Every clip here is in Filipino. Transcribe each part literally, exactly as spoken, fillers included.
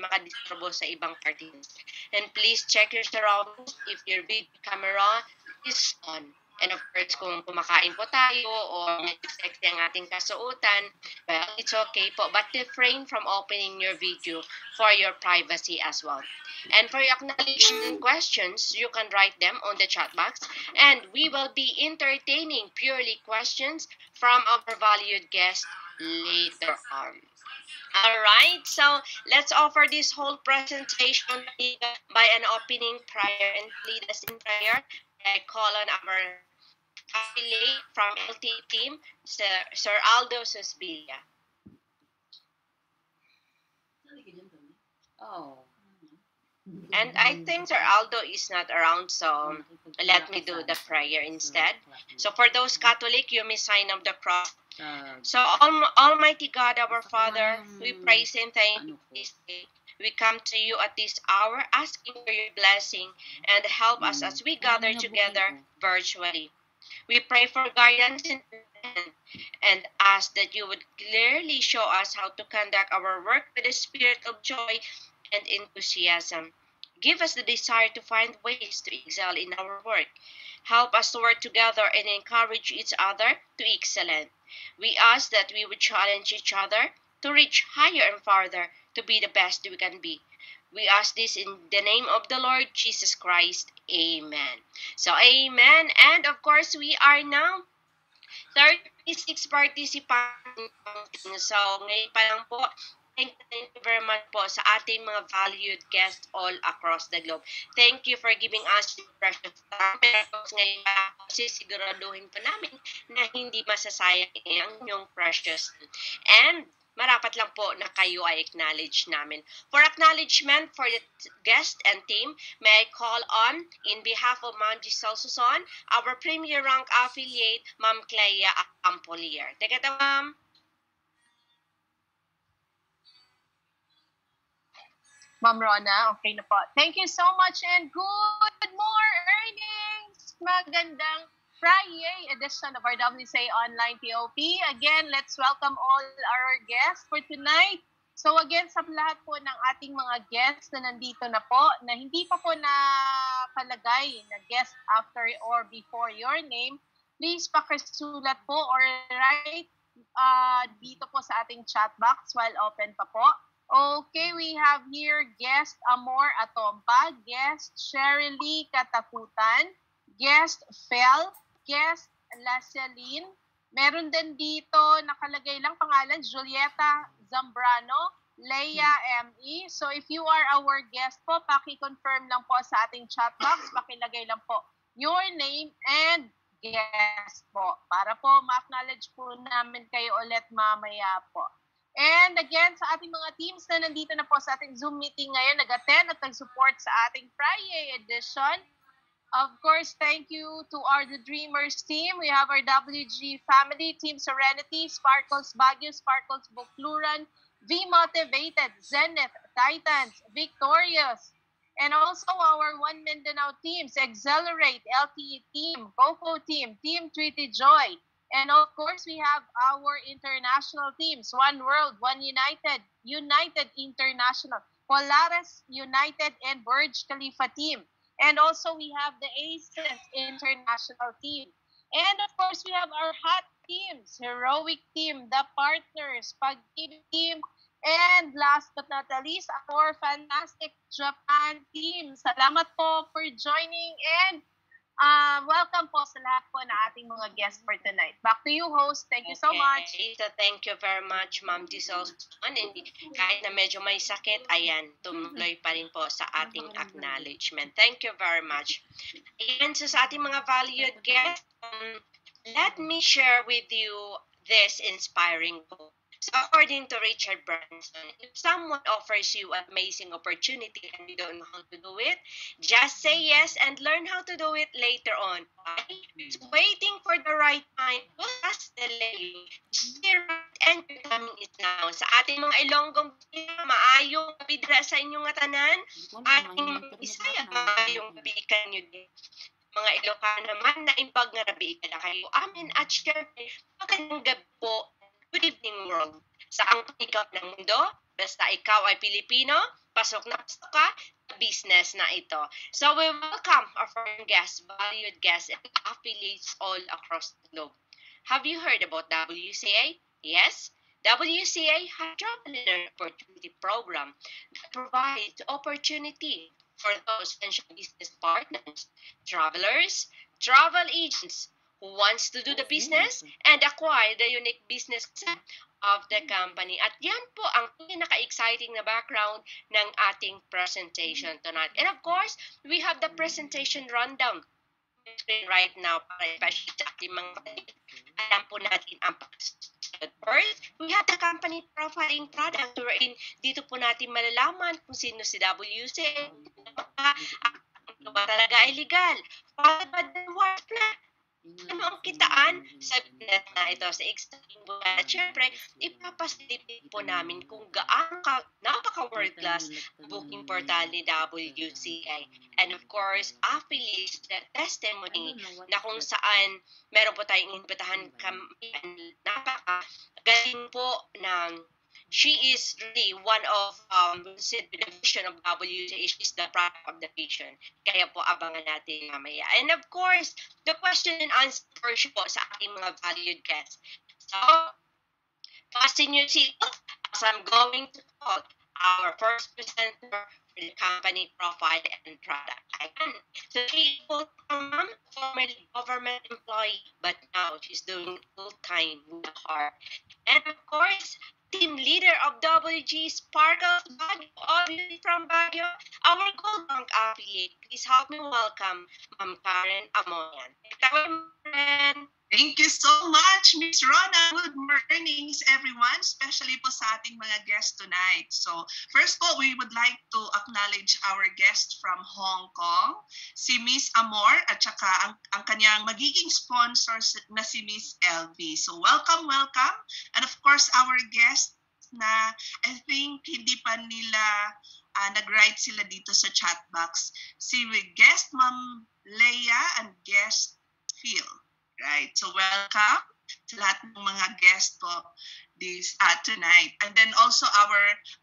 makadisturbo sa ibang parties. And please check your surroundings if your video camera is on. And of course, kung kumakain po tayo or medyo sexy ang ating kasuotan, well, it's okay po. But refrain from opening your video for your privacy as well. And for your acknowledgement questions, you can write them on the chat box. And we will be entertaining purely questions from our valued guest later on. Alright, so let's offer this whole presentation by an opening prayer and lead us in prayer. I call on our affiliate from L T team, Sir, Sir Aldo Susbilia. Oh. And I think Sir Aldo is not around, so let me do the prayer instead. So for those Catholic, you may sign up the cross. So Alm- Almighty God, our Father, we praise and thank you this day. We come to you at this hour asking for your blessing and help us as we gather together virtually. We pray for guidance and, and ask that you would clearly show us how to conduct our work with a spirit of joy and enthusiasm. Give us the desire to find ways to excel in our work. Help us to work together and encourage each other to excellence. We ask that we would challenge each other to reach higher and farther to be the best we can be. We ask this in the name of the Lord Jesus Christ. Amen. So, amen. And of course, we are now thirty-six participants. So, ngayon pa lang po, thank you very much po sa ating mga valued guests all across the globe. Thank you for giving us your precious time. Pero ngayon pa, sisiguraduhin pa namin na hindi masasayang ang inyong precious. And marapat lang po na kayo ay acknowledge namin. For acknowledgement for the guest and team, may I call on, in behalf of Ma'am Giselle Suson, our premier rank affiliate, Ma'am Clea Ampolier. Teka ta, Ma'am. Ma'am Rona, okay na po. Thank you so much and good morning! Magandang Friday edition of our W C A Online T O P. Again, let's welcome all our guests for tonight. So again, sa lahat po ng ating mga guests na nandito na po, na hindi pa po nakalagay na guest after or before your name, please pakisulat po or write uh, dito po sa ating chat box while open pa po. Okay, we have here guest Amor Atompa, guest Sheryl Katakutan, guest Fel, guest Laceline. Meron din dito nakalagay lang pangalan Julieta Zambrano, Leia M E. So if you are our guest po, paki-confirm lang po sa ating chat box, pakilagay lang po your name and guest po para po ma-acknowledge po namin kayo ulit mamaya po. And again, sa ating mga teams na nandito na po sa ating Zoom meeting ngayon, nag-attend at nag-support sa ating Friday edition. Of course, thank you to our The Dreamers team. We have our W G family, Team Serenity, Sparkles Baguio, Sparkles Bukluran, V-Motivated, Zenith, Titans, Victorious, and also our One Mindanao teams, Accelerate, L T E team, Coco team, Team Treaty Joy, and of course, we have our international teams, One World, One United, United International, Polaris United, and Burj Khalifa team. And also, we have the Aces International team. And of course, we have our hot teams, Heroic team, The Partners, Pag-ibig team, and last but not the least, our fantastic Japan team. Salamat po for joining and uh, welcome po sa lahat po na ating mga guests for tonight. Back to you, host. Thank you so much. Okay, so thank you very much, Ma'am Giselle. Kahit na medyo may sakit, ayan, tumuloy pa rin po sa ating acknowledgement. Thank you very much. Ayan, so sa ating mga valued guests, um, let me share with you this inspiring quote. So according to Richard Branson, if someone offers you an amazing opportunity and you don't know how to do it, just say yes and learn how to do it later on. Why? So waiting for the right time will just delay you. Be right and your timing is now. Sa ating mga Ilonggong maayong bidra sa inyong atanan, ating Bisaya, maayong bikan nyo din. Mga Ilocano naman na impag nga rabi ka na kayo. Amen at syempre, magandang gabi po. Good evening world. Sa ang ikot ng mundo, basta ikaw ay Pilipino, pasok na pasok ka sa business na ito. So we welcome our foreign guests, valued guests, and affiliates all across the globe. Have you heard about W C A? Yes? W C A has Travel and Earn Opportunity Program that provides opportunity for those potential business partners, travelers, travel agents who wants to do the business and acquire the unique business concept of the company. At yan po ang pinaka-exciting na background ng ating presentation tonight. And of course, we have the presentation rundown right now para especially sa ating mga kapatid. Alam po natin ang first, we have the company profiling product wherein dito po natin malalaman kung sino si W C A, ano ba talaga ay legal, followed by the reward plan. Ano ang kitaan sa binet na ito sa exciting buwan. At syempre, ipapasilipin po namin kung gaano ka, napaka-world class booking portal ni W C A. And of course, affiliates the testimony na kung saan meron po tayong inbitahan kami. Napaka-galing po ng she is really one of um said the vision of W C A. She's the product of the vision. Kaya po abangan natin mamaya. And of course, the question and answer portion po sa ating mga valued guests. So, fasten your seatbelt as I'm going to talk our first presenter for the company profile and product. Ayan. So, she is mom, formerly government employee, but now she's doing full-time with her. And of course, team leader of W G Sparkles Baguio, obviously from Baguio, our Gold Bank affiliate. Please help me welcome Ma'am Karen Amonian. Karen. Thank you so much, Miss Rona. Good mornings, everyone, especially po sa ating mga guests tonight. So, first po, we would like to acknowledge our guest from Hong Kong, si Miss Amor, at saka ang, ang kanyang magiging sponsor na si Miss L V. So, welcome, welcome. And of course, our guest na I think hindi pa nila uh, nag-write sila dito sa chat box. Si guest Ma'am Leia and guest Phil. Right. So welcome to lahat ng mga guests po this uh, tonight. And then also our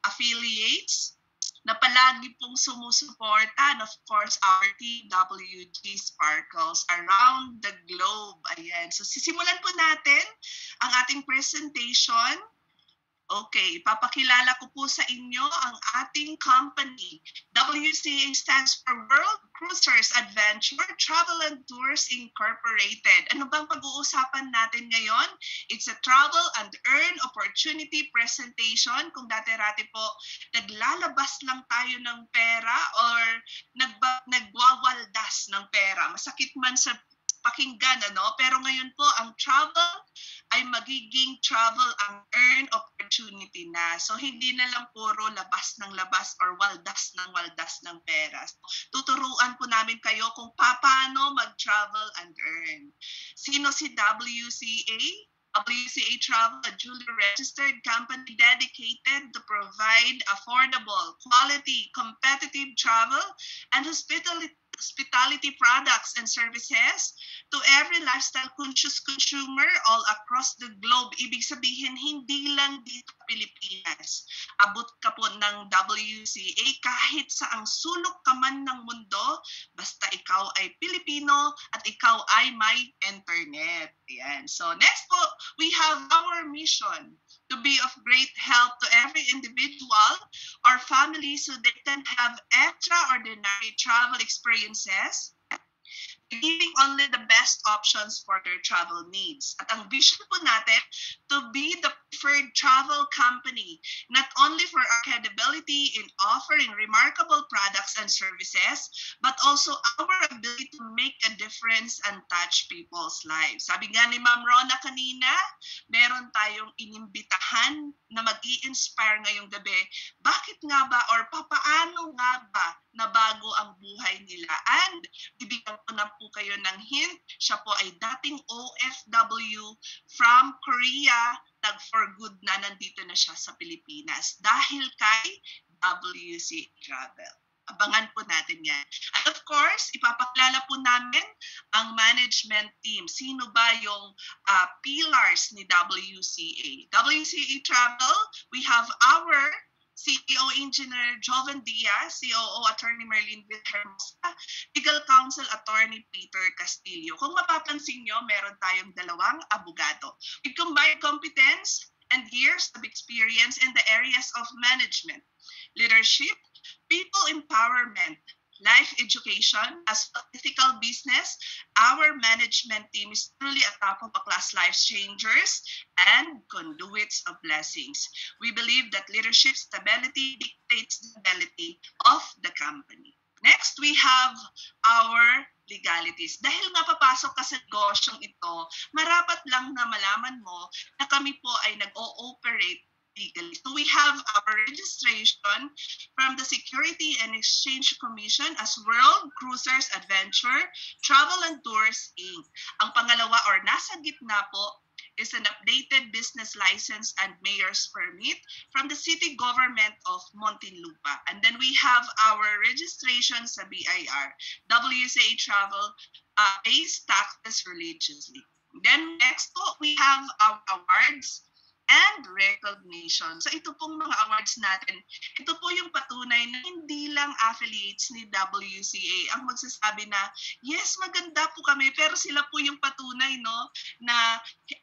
affiliates na palagi pong sumusuporta, and of course our T W G Sparkles around the globe. Ayan. So sisimulan po natin ang ating presentation. Okay, papakilala ko po sa inyo ang ating company. W C A stands for World Cruisers Adventure Travel and Tours Incorporated. Ano bang pag-uusapan natin ngayon? It's a travel and earn opportunity presentation. Kung dati-rati po, naglalabas lang tayo ng pera or nagba- nagwawaldas ng pera. Masakit man sa pakinggan, ano? Pero ngayon po, ang travel ay magiging travel ang earn opportunity na. So, hindi na lang puro labas ng labas or waldas ng waldas ng pera. So, tuturuan po namin kayo kung paano mag-travel and earn. Sino si W C A? W C A Travel, a duly registered company dedicated to provide affordable, quality, competitive travel and hospitality hospitality products and services to every lifestyle-conscious consumer all across the globe. Ibig sabihin, hindi lang dito Pilipinas. Abot ka po ng W C A kahit sa ang sulok ka man ng mundo, basta ikaw ay Pilipino at ikaw ay may internet. Yan. So next po, we have our mission to be of great help to every individual or family so they can have extraordinary travel experiences, giving only the best options for their travel needs. At ang vision po natin, to be the preferred travel company, not only for our credibility in offering remarkable products and services, but also our ability to make a difference and touch people's lives. Sabi nga ni Ma'am Rona kanina, meron tayong inimbitahan na mag-i-inspire ngayong gabi. Bakit nga ba or papaano nga ba na bago ang buhay nila? And bibigyan ko na po kayo ng hint, siya po ay dating O F W from Korea, nag-for good na nandito na siya sa Pilipinas dahil kay W C A Travel. Abangan po natin yan. And of course, ipapakilala po namin ang management team. Sino ba yung uh, pillars ni W C A? W C A Travel, we have our C E O Engineer Joven Diaz, C O O Attorney Merlin Vilhermosa, Legal Counsel Attorney Peter Castillo. Kung mapapansin nyo, meron tayong dalawang abogado with combined competence and years of experience in the areas of management, leadership, people empowerment, life education, as well as ethical business. Our management team is truly a top-of-the-class life changers and conduits of blessings. We believe that leadership stability dictates the stability of the company. Next, we have our legalities. Dahil nga papasok ka sa negosyong ito, marapat lang na malaman mo na kami po ay nag-ooperate legally. So we have our registration from the Security and Exchange Commission as World Cruisers Adventure Travel and Tours, Incorporated. Ang pangalawa or nasa gitna po is an updated business license and mayor's permit from the city government of Muntinlupa. And then we have our registration sa B I R. W C A Travel uh, pays taxes religiously. Then next po, we have our awards and recognition. So ito pong mga awards natin, ito po yung patunay na hindi lang affiliates ni W C A ang magsasabi na, yes, maganda po kami, pero sila po yung patunay, no, na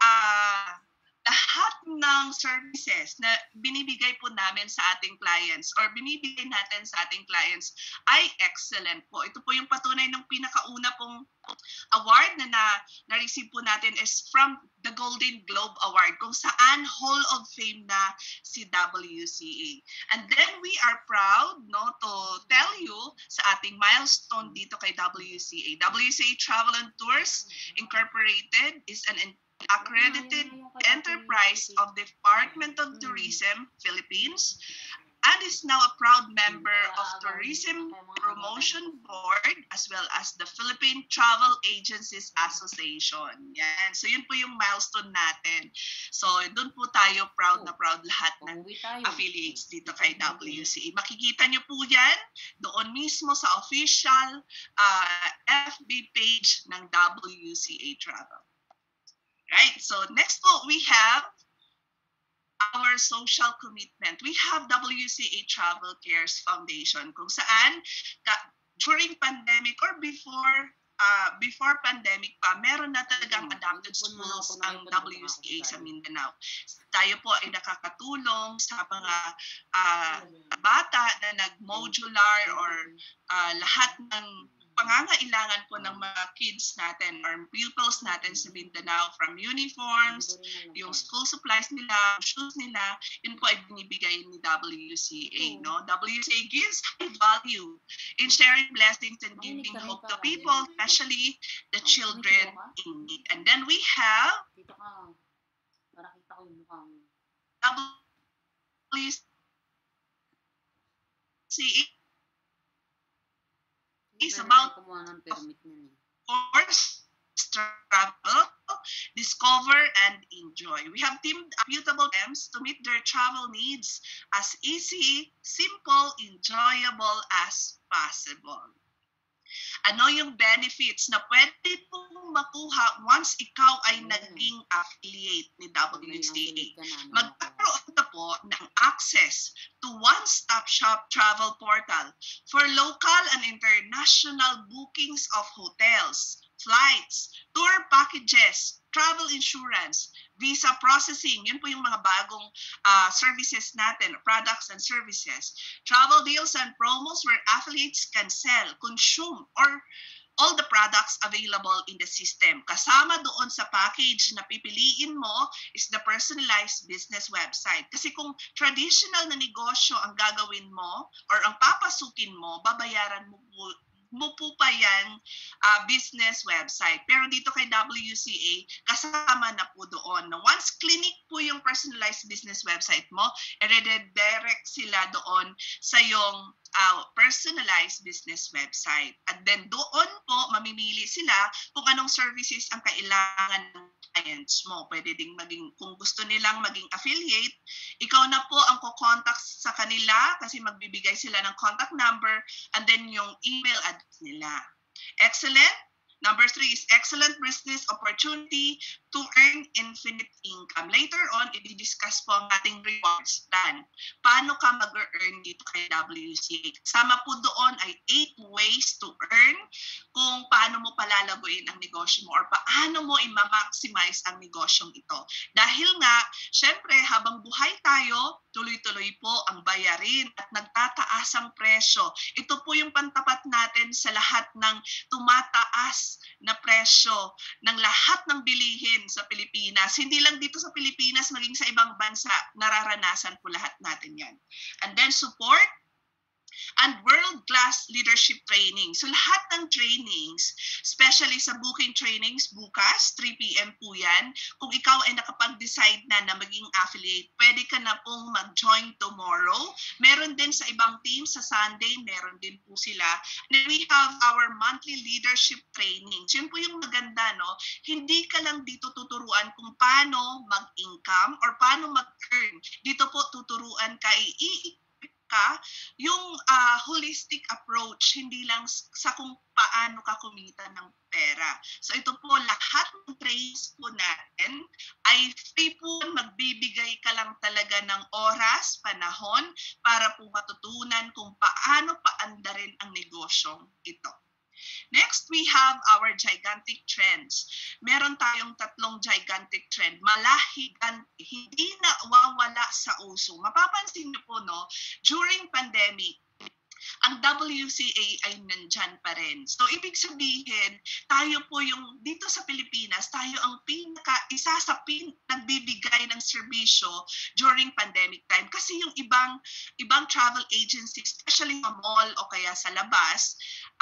uh, lahat ng services na binibigay po namin sa ating clients or binibigay natin sa ating clients ay excellent po. Ito po yung patunay ng pinakauna pong award na na, na-receive po natin is from the Golden Globe Award, kung saan Hall of Fame na si W C A. And then we are proud, no, to tell you sa ating milestone dito kay W C A. W C A Travel and Tours Incorporated is an accredited enterprise of the Department of Tourism, Philippines, and is now a proud member of Tourism Promotion Board as well as the Philippine Travel Agencies Association. Yan. So yun po yung milestone natin. So doon po tayo proud na proud lahat ng affiliates dito kay W C A. Makikita nyo po yan doon mismo sa official uh, F B page ng W C A Travel. Right? So next po, we have our social commitment. We have W C A Travel Cares Foundation, kung saan ka, during pandemic or before uh, before pandemic pa, meron na talagang adapted schools ang W C A sa Mindanao. Tayo po ay nakakatulong sa mga uh, bata na nag-modular or uh, lahat ng pangangailangan po ng mga kids natin or pupils natin sa Mindanao, from uniforms, yung school supplies nila, shoes nila, yun po ay binibigay ni W C A. No? W C A gives high value in sharing blessings and giving hope to people, especially the children in need. And then we have W C A is about course, travel, discover, and enjoy. We have teamed reputable teams to meet their travel needs as easy, simple, enjoyable as possible. Ano yung benefits na pwede pong makuha once ikaw ay naging affiliate ni W C A? Magkaroon ka po ng access to one-stop shop travel portal for local and international bookings of hotels, flights, tour packages, travel insurance, visa processing, yun po yung mga bagong uh, services natin, products and services, travel deals and promos where affiliates can sell, consume, or all the products available in the system. Kasama doon sa package na pipiliin mo is the personalized business website. Kasi kung traditional na negosyo ang gagawin mo or ang papasukin mo, babayaran mo po mo po pa yan uh, business website. Pero dito kay W C A, kasama na po doon. Na once clinic po yung personalized business website mo, i-redirect sila doon sa yung uh, personalized business website. At then doon po, mamimili sila kung anong services ang kailangan ng clients mo. Pwede ding maging, kung gusto nilang maging affiliate, ikaw na po ang kukontak sa kanila kasi magbibigay sila ng contact number and then yung email address nila. Excellent. Number three is excellent business opportunity, to earn infinite income. Later on, i-discuss po ang ating rewards plan. Paano ka mag-earn dito kay W C A? Kasama po doon ay eight ways to earn, kung paano mo palalaguin ang negosyo mo or paano mo i-maximize ang negosyong ito. Dahil nga, syempre, habang buhay tayo, tuloy-tuloy po ang bayarin at nagtataas ang presyo. Ito po yung pantapat natin sa lahat ng tumataas na presyo ng lahat ng bilihin sa Pilipinas. Hindi lang dito sa Pilipinas, maging sa ibang bansa, nararanasan po lahat natin yan. And then support and world-class leadership training. So lahat ng trainings, especially sa booking trainings, bukas, three p m po yan. Kung ikaw ay nakapag-decide na na maging affiliate, pwede ka na pong mag-join tomorrow. Meron din sa ibang team, sa Sunday, meron din po sila. And then we have our monthly leadership training. Yun po yung maganda, no? Hindi ka lang dito tuturuan kung paano mag-income or paano mag-earn. Dito po tuturuan ka, i ka yung uh, holistic approach, hindi lang sa kung paano ka kumita ng pera. So ito po, lahat ng trains po natin ay free po, magbibigay ka lang talaga ng oras, panahon para po matutunan kung paano paandarin ang negosyong ito. Next, we have our gigantic trends. Meron tayong tatlong gigantic trend. Malahigante, hindi na wawala sa uso. Mapapansin niyo po, no, during pandemic, ang W C A ay nandyan pa rin. So, ibig sabihin, tayo po yung, dito sa Pilipinas, tayo ang pinaka, isa sa pin, nagbibigay ng serbisyo during pandemic time. Kasi yung ibang, ibang travel agencies, especially sa mall o kaya sa labas,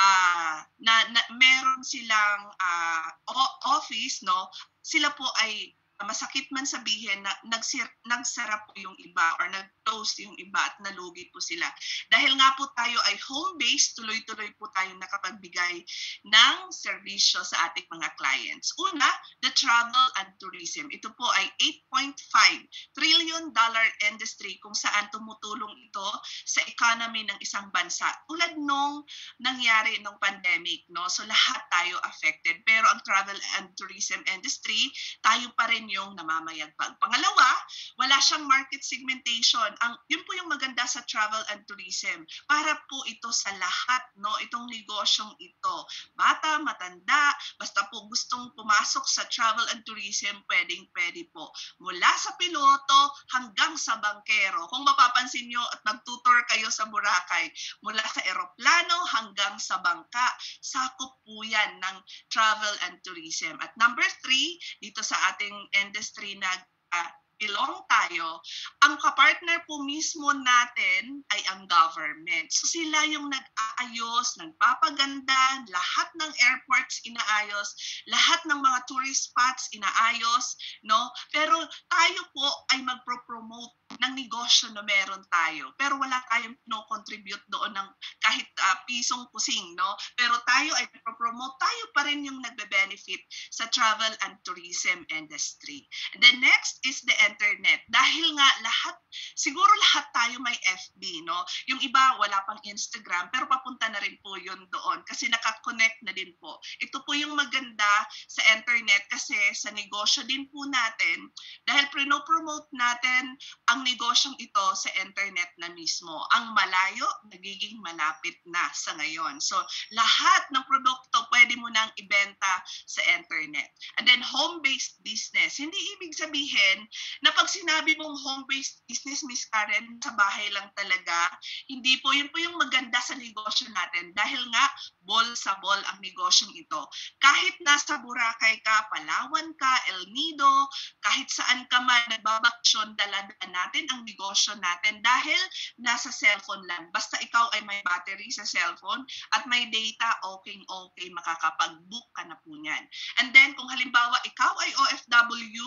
uh, na, na meron silang uh, office, no, sila po ay, masakit man sabihin na nagsir, nagsara po yung iba or nag-close yung iba at nalugi po sila. Dahil nga po tayo ay home-based, tuloy-tuloy po tayo nakapagbigay ng serbisyo sa ating mga clients. Una, the travel and tourism. Ito po ay eight point five trillion dollar industry kung saan tumutulong ito sa economy ng isang bansa. Tulad nung nangyari nung pandemic, no? So lahat tayo affected. Pero ang travel and tourism industry, tayo pa rin yung namamayagpag. Pangalawa, wala siyang market segmentation. Ang yun po yung maganda sa travel and tourism. Para po ito sa lahat, no, itong negosyong ito. Bata, matanda, basta po gustong pumasok sa travel and tourism, pwedeng-pwede po. Mula sa piloto hanggang sa bangkero. Kung mapapansin nyo at nagtutor kayo sa Boracay, mula sa eroplano hanggang sa bangka, sakop po yan ng travel and tourism. At number three, dito sa ating industry na uh, belong tayo, ang kapartner po mismo natin ay ang government. So sila yung nag-aayos, nagpapaganda, lahat ng airports inaayos, lahat ng mga tourist spots inaayos, no? Pero tayo po ay magpro-promote ng negosyo na meron tayo. Pero wala tayong no-contribute doon ng kahit uh, pisong kusing, no? Pero tayo ay pro-promote, tayo pa rin yung nagbe-benefit sa travel and tourism industry. And then next is the internet. Dahil nga lahat, siguro lahat tayo may F B, no? Yung iba wala pang Instagram, pero papunta na rin po yun doon kasi nakakonect na din po. Ito po yung maganda sa internet kasi sa negosyo din po natin, dahil pre-promote natin ang negosyong ito sa internet na mismo. Ang malayo, nagiging malapit na sa ngayon. So, lahat ng produkto pwede mo nang ibenta sa internet. And then, home-based business. Hindi ibig sabihin na pag sinabi mong home-based business, Miss Karen, sa bahay lang talaga, hindi po. Yun po yung maganda sa negosyo natin. Dahil nga, ball sa ball ang negosyong ito. Kahit nasa Boracay ka, Palawan ka, El Nido, kahit saan ka man nagbabaksyon, dala-dala natin ang negosyo natin dahil nasa cellphone lang. Basta ikaw ay may battery sa cellphone at may data, okay-okay, makakapag-book ka na po niyan. And then, kung halimbawa ikaw ay O F W,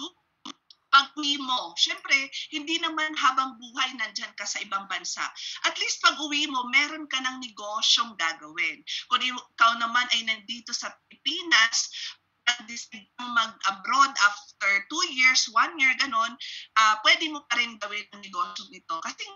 pag-uwi mo, syempre, hindi naman habang buhay nandyan ka sa ibang bansa. At least pag-uwi mo, meron ka ng negosyong gagawin. Kung ikaw naman ay nandito sa Pilipinas, decide mag-abroad after two years, one year, ganon, uh, pwede mo pa rin gawin ang negosyo nito. Kasi nga,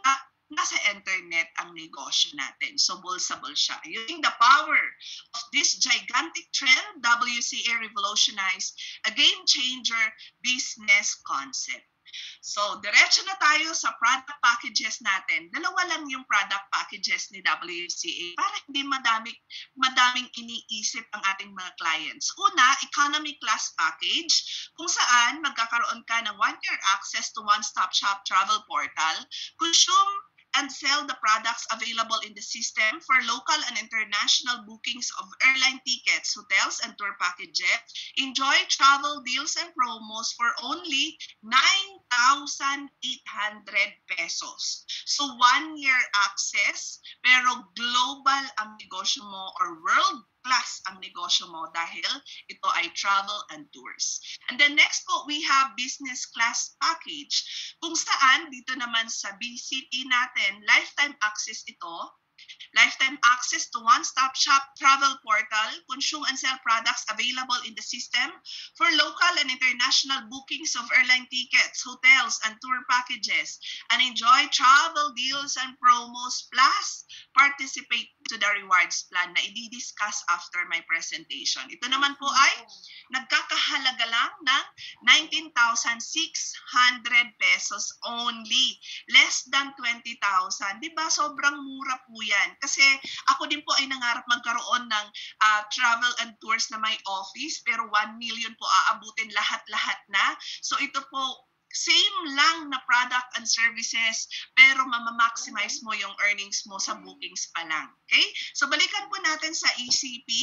nasa internet ang negosyo natin. So, bulsable siya. Using the power of this gigantic trend, W C A revolutionized a game-changer business concept. So, diretso na tayo sa product packages natin. Dalawa lang yung product packages ni W C A para hindi madaming, madaming iniisip ang ating mga clients. Una, economy class package, kung saan magkakaroon ka ng one-year access to one-stop shop travel portal, consume and sell the products available in the system for local and international bookings of airline tickets, hotels, and tour packages. Enjoy travel deals and promos for only nine thousand eight hundred pesos. So one-year access, pero global ang negosyo mo or world class ang negosyo mo dahil ito ay travel and tours. And then next po, we have business class package kung saan dito naman sa B C P natin, lifetime access ito, lifetime access to one-stop shop travel portal, consume and sell products available in the system for local and international bookings of airline tickets, hotels, and tour packages, and enjoy travel deals and promos, plus participate to the rewards plan na i-discuss after my presentation. Ito naman po ay nagkakahalaga lang ng nineteen thousand six hundred pesos only. Less than twenty thousand. Diba? Sobrang mura po yan. Kasi ako din po ay nangarap magkaroon ng uh, travel and tours na may office, pero one million po aabutin lahat-lahat na. So ito po, same lang na product and services, pero mamamaximize mo yung earnings mo sa bookings pa lang. Okay? So balikan po natin sa E C P.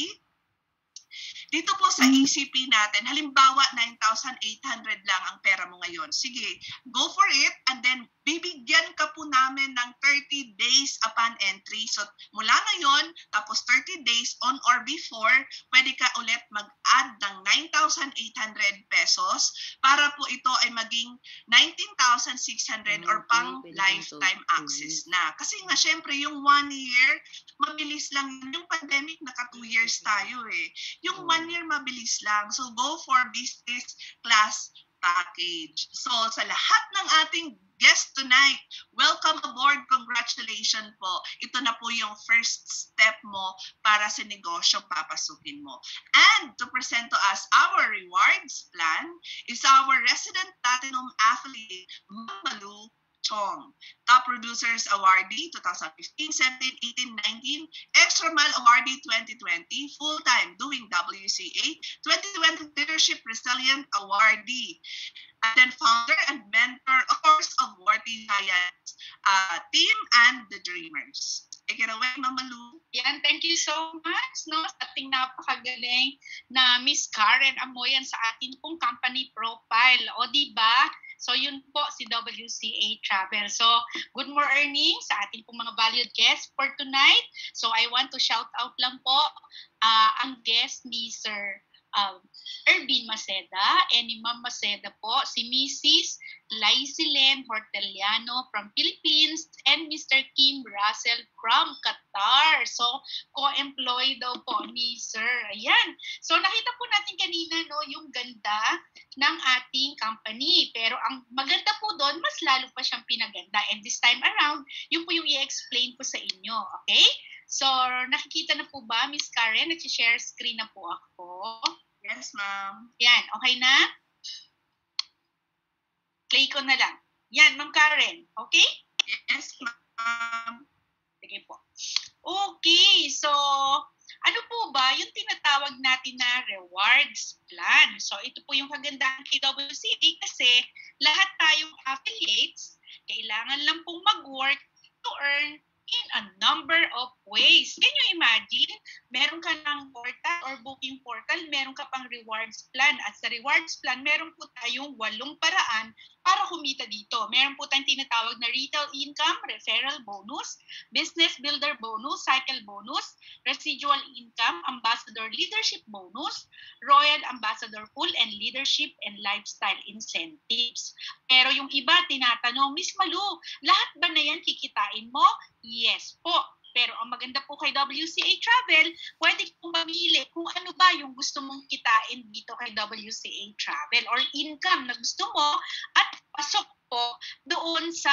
Dito po sa E C P natin, halimbawa nine thousand eight hundred lang ang pera mo ngayon. Sige, go for it, and then bibigyan ka po namin ng thirty days upon entry. So mula ngayon, tapos thirty days on or before, pwede ka ulit mag-add ng nine thousand eight hundred pesos para po ito ay maging nineteen thousand six hundred or pang lifetime access na. Kasi nga syempre yung one year, mabilis lang. Yung pandemic, naka two years tayo eh. Yung one year, mabilis lang. So go for business class package. So sa lahat ng ating guest tonight, welcome aboard, congratulations po. Ito na po yung first step mo para sa negosyo papasukin mo. And to present to us our rewards plan is our resident platinum affiliate, Mamalu Chong. Top Producers Awardee twenty fifteen, seventeen, eighteen, nineteen, Extra Mile Awardee twenty twenty, full-time doing W C A, twenty twenty Leadership Resilient Awardee, and then founder and mentor, of course, of Worthy Giants uh, team and the Dreamers. Take it away, Mama Lou. Yan, thank you so much, no? Sa ating napakagaling na Miss Karen Amoyan sa ating pong company profile. O, di ba? So, yun po si W C A Travel. So, good morning sa ating pong mga valued guests for tonight. So, I want to shout out lang po uh, ang guest ni Sir um, Ervin Maceda and ni Ma'am Maceda po, si Missus Lysilen Horteliano from Philippines and Mister Kim Russell from Qatar. So, co-employed daw po ni Sir. Ayan. So, nakita po natin kanina, no, yung ganda ng ating company. Pero ang maganda po doon, mas lalo pa siyang pinaganda. And this time around, yun po yung i-explain ko sa inyo. Okay? So, nakikita na po ba, Miss Karen? Nag-share screen na po ako. Yes, ma'am. Yan. Okay na? Play ko na lang. Yan, Ma'am Karen. Okay? Yes, ma'am. Sige po. Okay. So, ano po ba yung tinatawag natin na rewards plan? So, ito po yung kagandahan kay W C A kasi lahat tayong affiliates, kailangan lang pong mag-work to earn in a number of ways. Can you imagine? Meron ka ng portal or booking portal, meron ka pang rewards plan. At sa rewards plan, meron po tayong walong paraan para kumita dito. Meron po tayong tinatawag na retail income, referral bonus, business builder bonus, cycle bonus, residual income, ambassador leadership bonus, royal ambassador pool, and leadership and lifestyle incentives. Pero yung iba, tinatanong, Miss Malu, lahat ba na yan kikitain mo? Yes po. Pero ang maganda po kay W C A Travel, pwede kong mamili kung ano ba yung gusto mong kitain dito kay W C A Travel or income na gusto mo at pasok po doon sa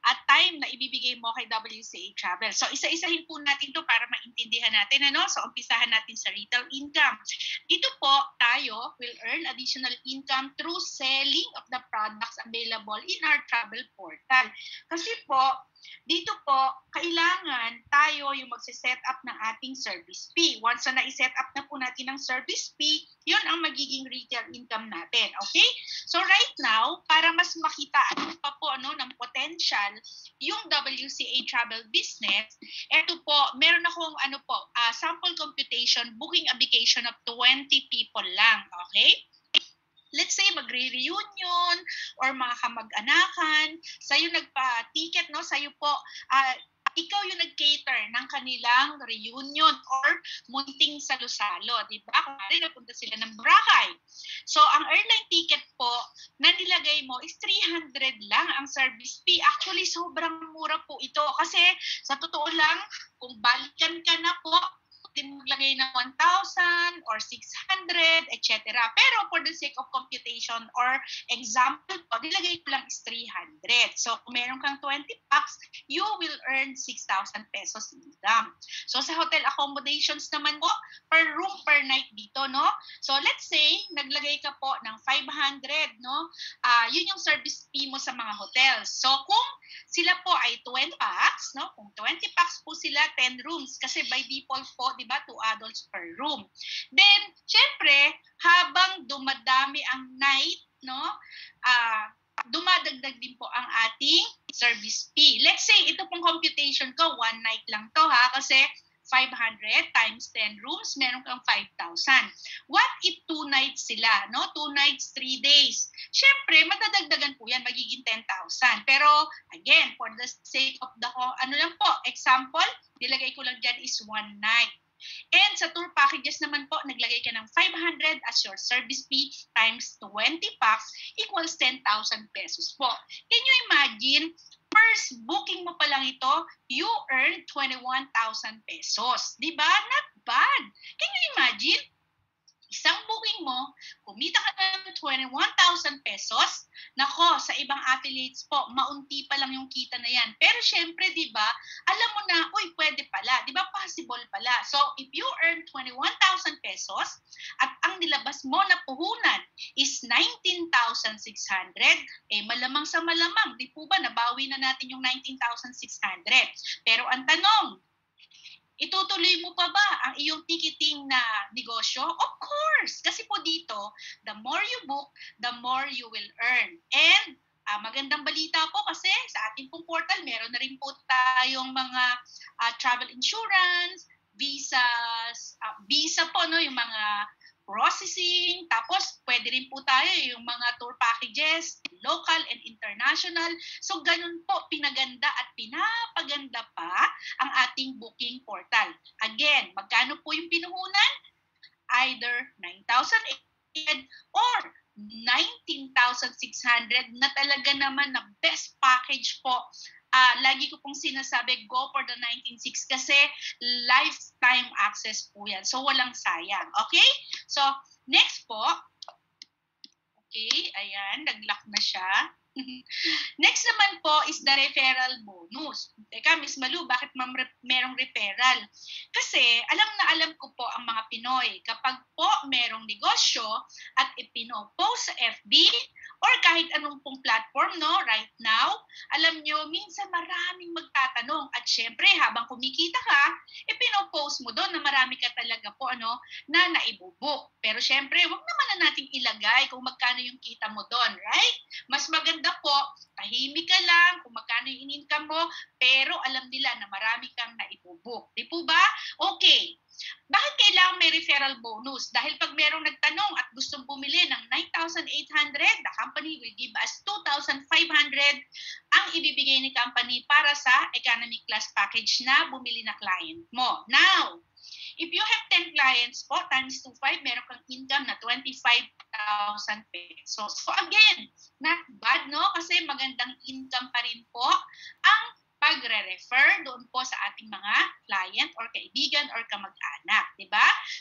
at time na ibibigay mo kay W C A Travel. So isa-isahin po natin to para maintindihan natin. Ano? So umpisahan natin sa retail income. Dito po tayo will earn additional income through selling of the products available in our travel portal. Kasi po, dito po, kailangan tayo yung magsiset up ng ating service fee. Once na i-set up na po natin ang service fee, yun ang magiging retail income natin. Okay? So right now, para mas makita pa po ano, ng potential yung W C A Travel Business, eto po, meron akong ano po, uh, sample computation, booking a vacation of twenty people lang. Okay? Let's say magre-reunion or mga kamag-anakan, sa'yo nagpa-ticket, no? Sa'yo po, uh, ikaw yung nag-cater ng kanilang reunion or munting salo-salo, di ba? Kung napunta sila ng Boracay. So, ang airline ticket po na nilagay mo is three hundred lang ang service fee. Actually, sobrang mura po ito. Kasi, sa totoo lang, kung balikan ka na po, din maglagay ng one thousand or six hundred, et cetera. Pero for the sake of computation or example po, nilagay ko lang is three hundred. So, kung meron kang twenty packs, you will earn six thousand pesos income. So, sa hotel accommodations naman po, per room per night dito, no? So, let's say, naglagay ka po ng five hundred, no? Uh, yun yung service fee mo sa mga hotels. So, kung sila po ay twenty packs, no? Kung twenty packs po sila, ten rooms. Kasi by default po, di ba, two adults per room. Then, syempre, habang dumadami ang night, no, uh, dumadagdag din po ang ating service fee. Let's say, ito pong computation ko, one night lang to ha, kasi five hundred times ten rooms, meron kang five thousand. What if two nights sila, no? Two nights, three days. Syempre, matadagdagan po yan, magiging ten thousand. Pero, again, for the sake of the, ano lang po, example, nilagay ko lang dyan is one night. And sa tour packages naman po, naglagay ka ng five hundred as your service fee times twenty packs equals ten thousand pesos po. Can you imagine, first booking mo pa lang ito, you earn twenty-one thousand pesos. Diba? Not bad. Can you imagine? Isang booking mo, kumita ka ng twenty-one thousand pesos, nako, sa ibang affiliates po, maunti pa lang yung kita na yan. Pero syempre, di ba, alam mo na, uy, pwede pala, di ba, possible pala. So, if you earn twenty-one thousand pesos, at ang nilabas mo na puhunan is nineteen thousand six hundred, eh, malamang sa malamang, di po ba, nabawi na natin yung nineteen thousand six hundred. Pero ang tanong, itutuloy mo pa ba ang iyong ticketing na negosyo? Of course! Kasi po dito, the more you book, the more you will earn. And uh, magandang balita po kasi sa ating pong portal, meron na rin po tayong mga uh, travel insurance, visas, uh, visa po, no, yung mga processing, tapos pwede rin po tayo yung mga tour packages, local and international. So ganun po, pinaganda at pinapaganda pa ang ating booking portal. Again, magkano po yung pinuhunan? Either nine thousand eight hundred or nineteen thousand six hundred na talaga naman na best package po. Uh, lagi ko pong sinasabi, go for the nineteen six kasi lifetime access po yan. So, walang sayang. Okay? So, next po. Okay, ayan, nag-lock na siya. Next naman po is the referral bonus. Teka, Miss Malu, bakit ma'am re- merong referral? Kasi alam na alam ko po ang mga Pinoy, kapag po merong negosyo at ipino-post sa F B or kahit anong pong platform, no, right now, alam nyo, minsan maraming magtatanong at syempre habang kumikita ka, ipino-post mo doon na marami ka talaga po ano, na naibubuk. Pero syempre, wag naman na nating ilagay kung magkano yung kita mo doon, right? Mas maganda po, tahimik ka lang kung magkano yung in-income mo, pero alam nila na marami kang naibubuk. Di po ba? Okay. Bakit kailangan may referral bonus? Dahil pag merong nagtanong at gustong bumili ng nine thousand eight hundred, the company will give us two thousand five hundred ang ibibigay ni company para sa economy class package na bumili na client mo. Now, if you have ten clients po, times two point five, meron kang income na twenty-five thousand pesos. So again, not bad, no? Kasi magandang income pa rin po ang pagre-refer doon po sa ating mga client or kaibigan or kamag-anak, di ba?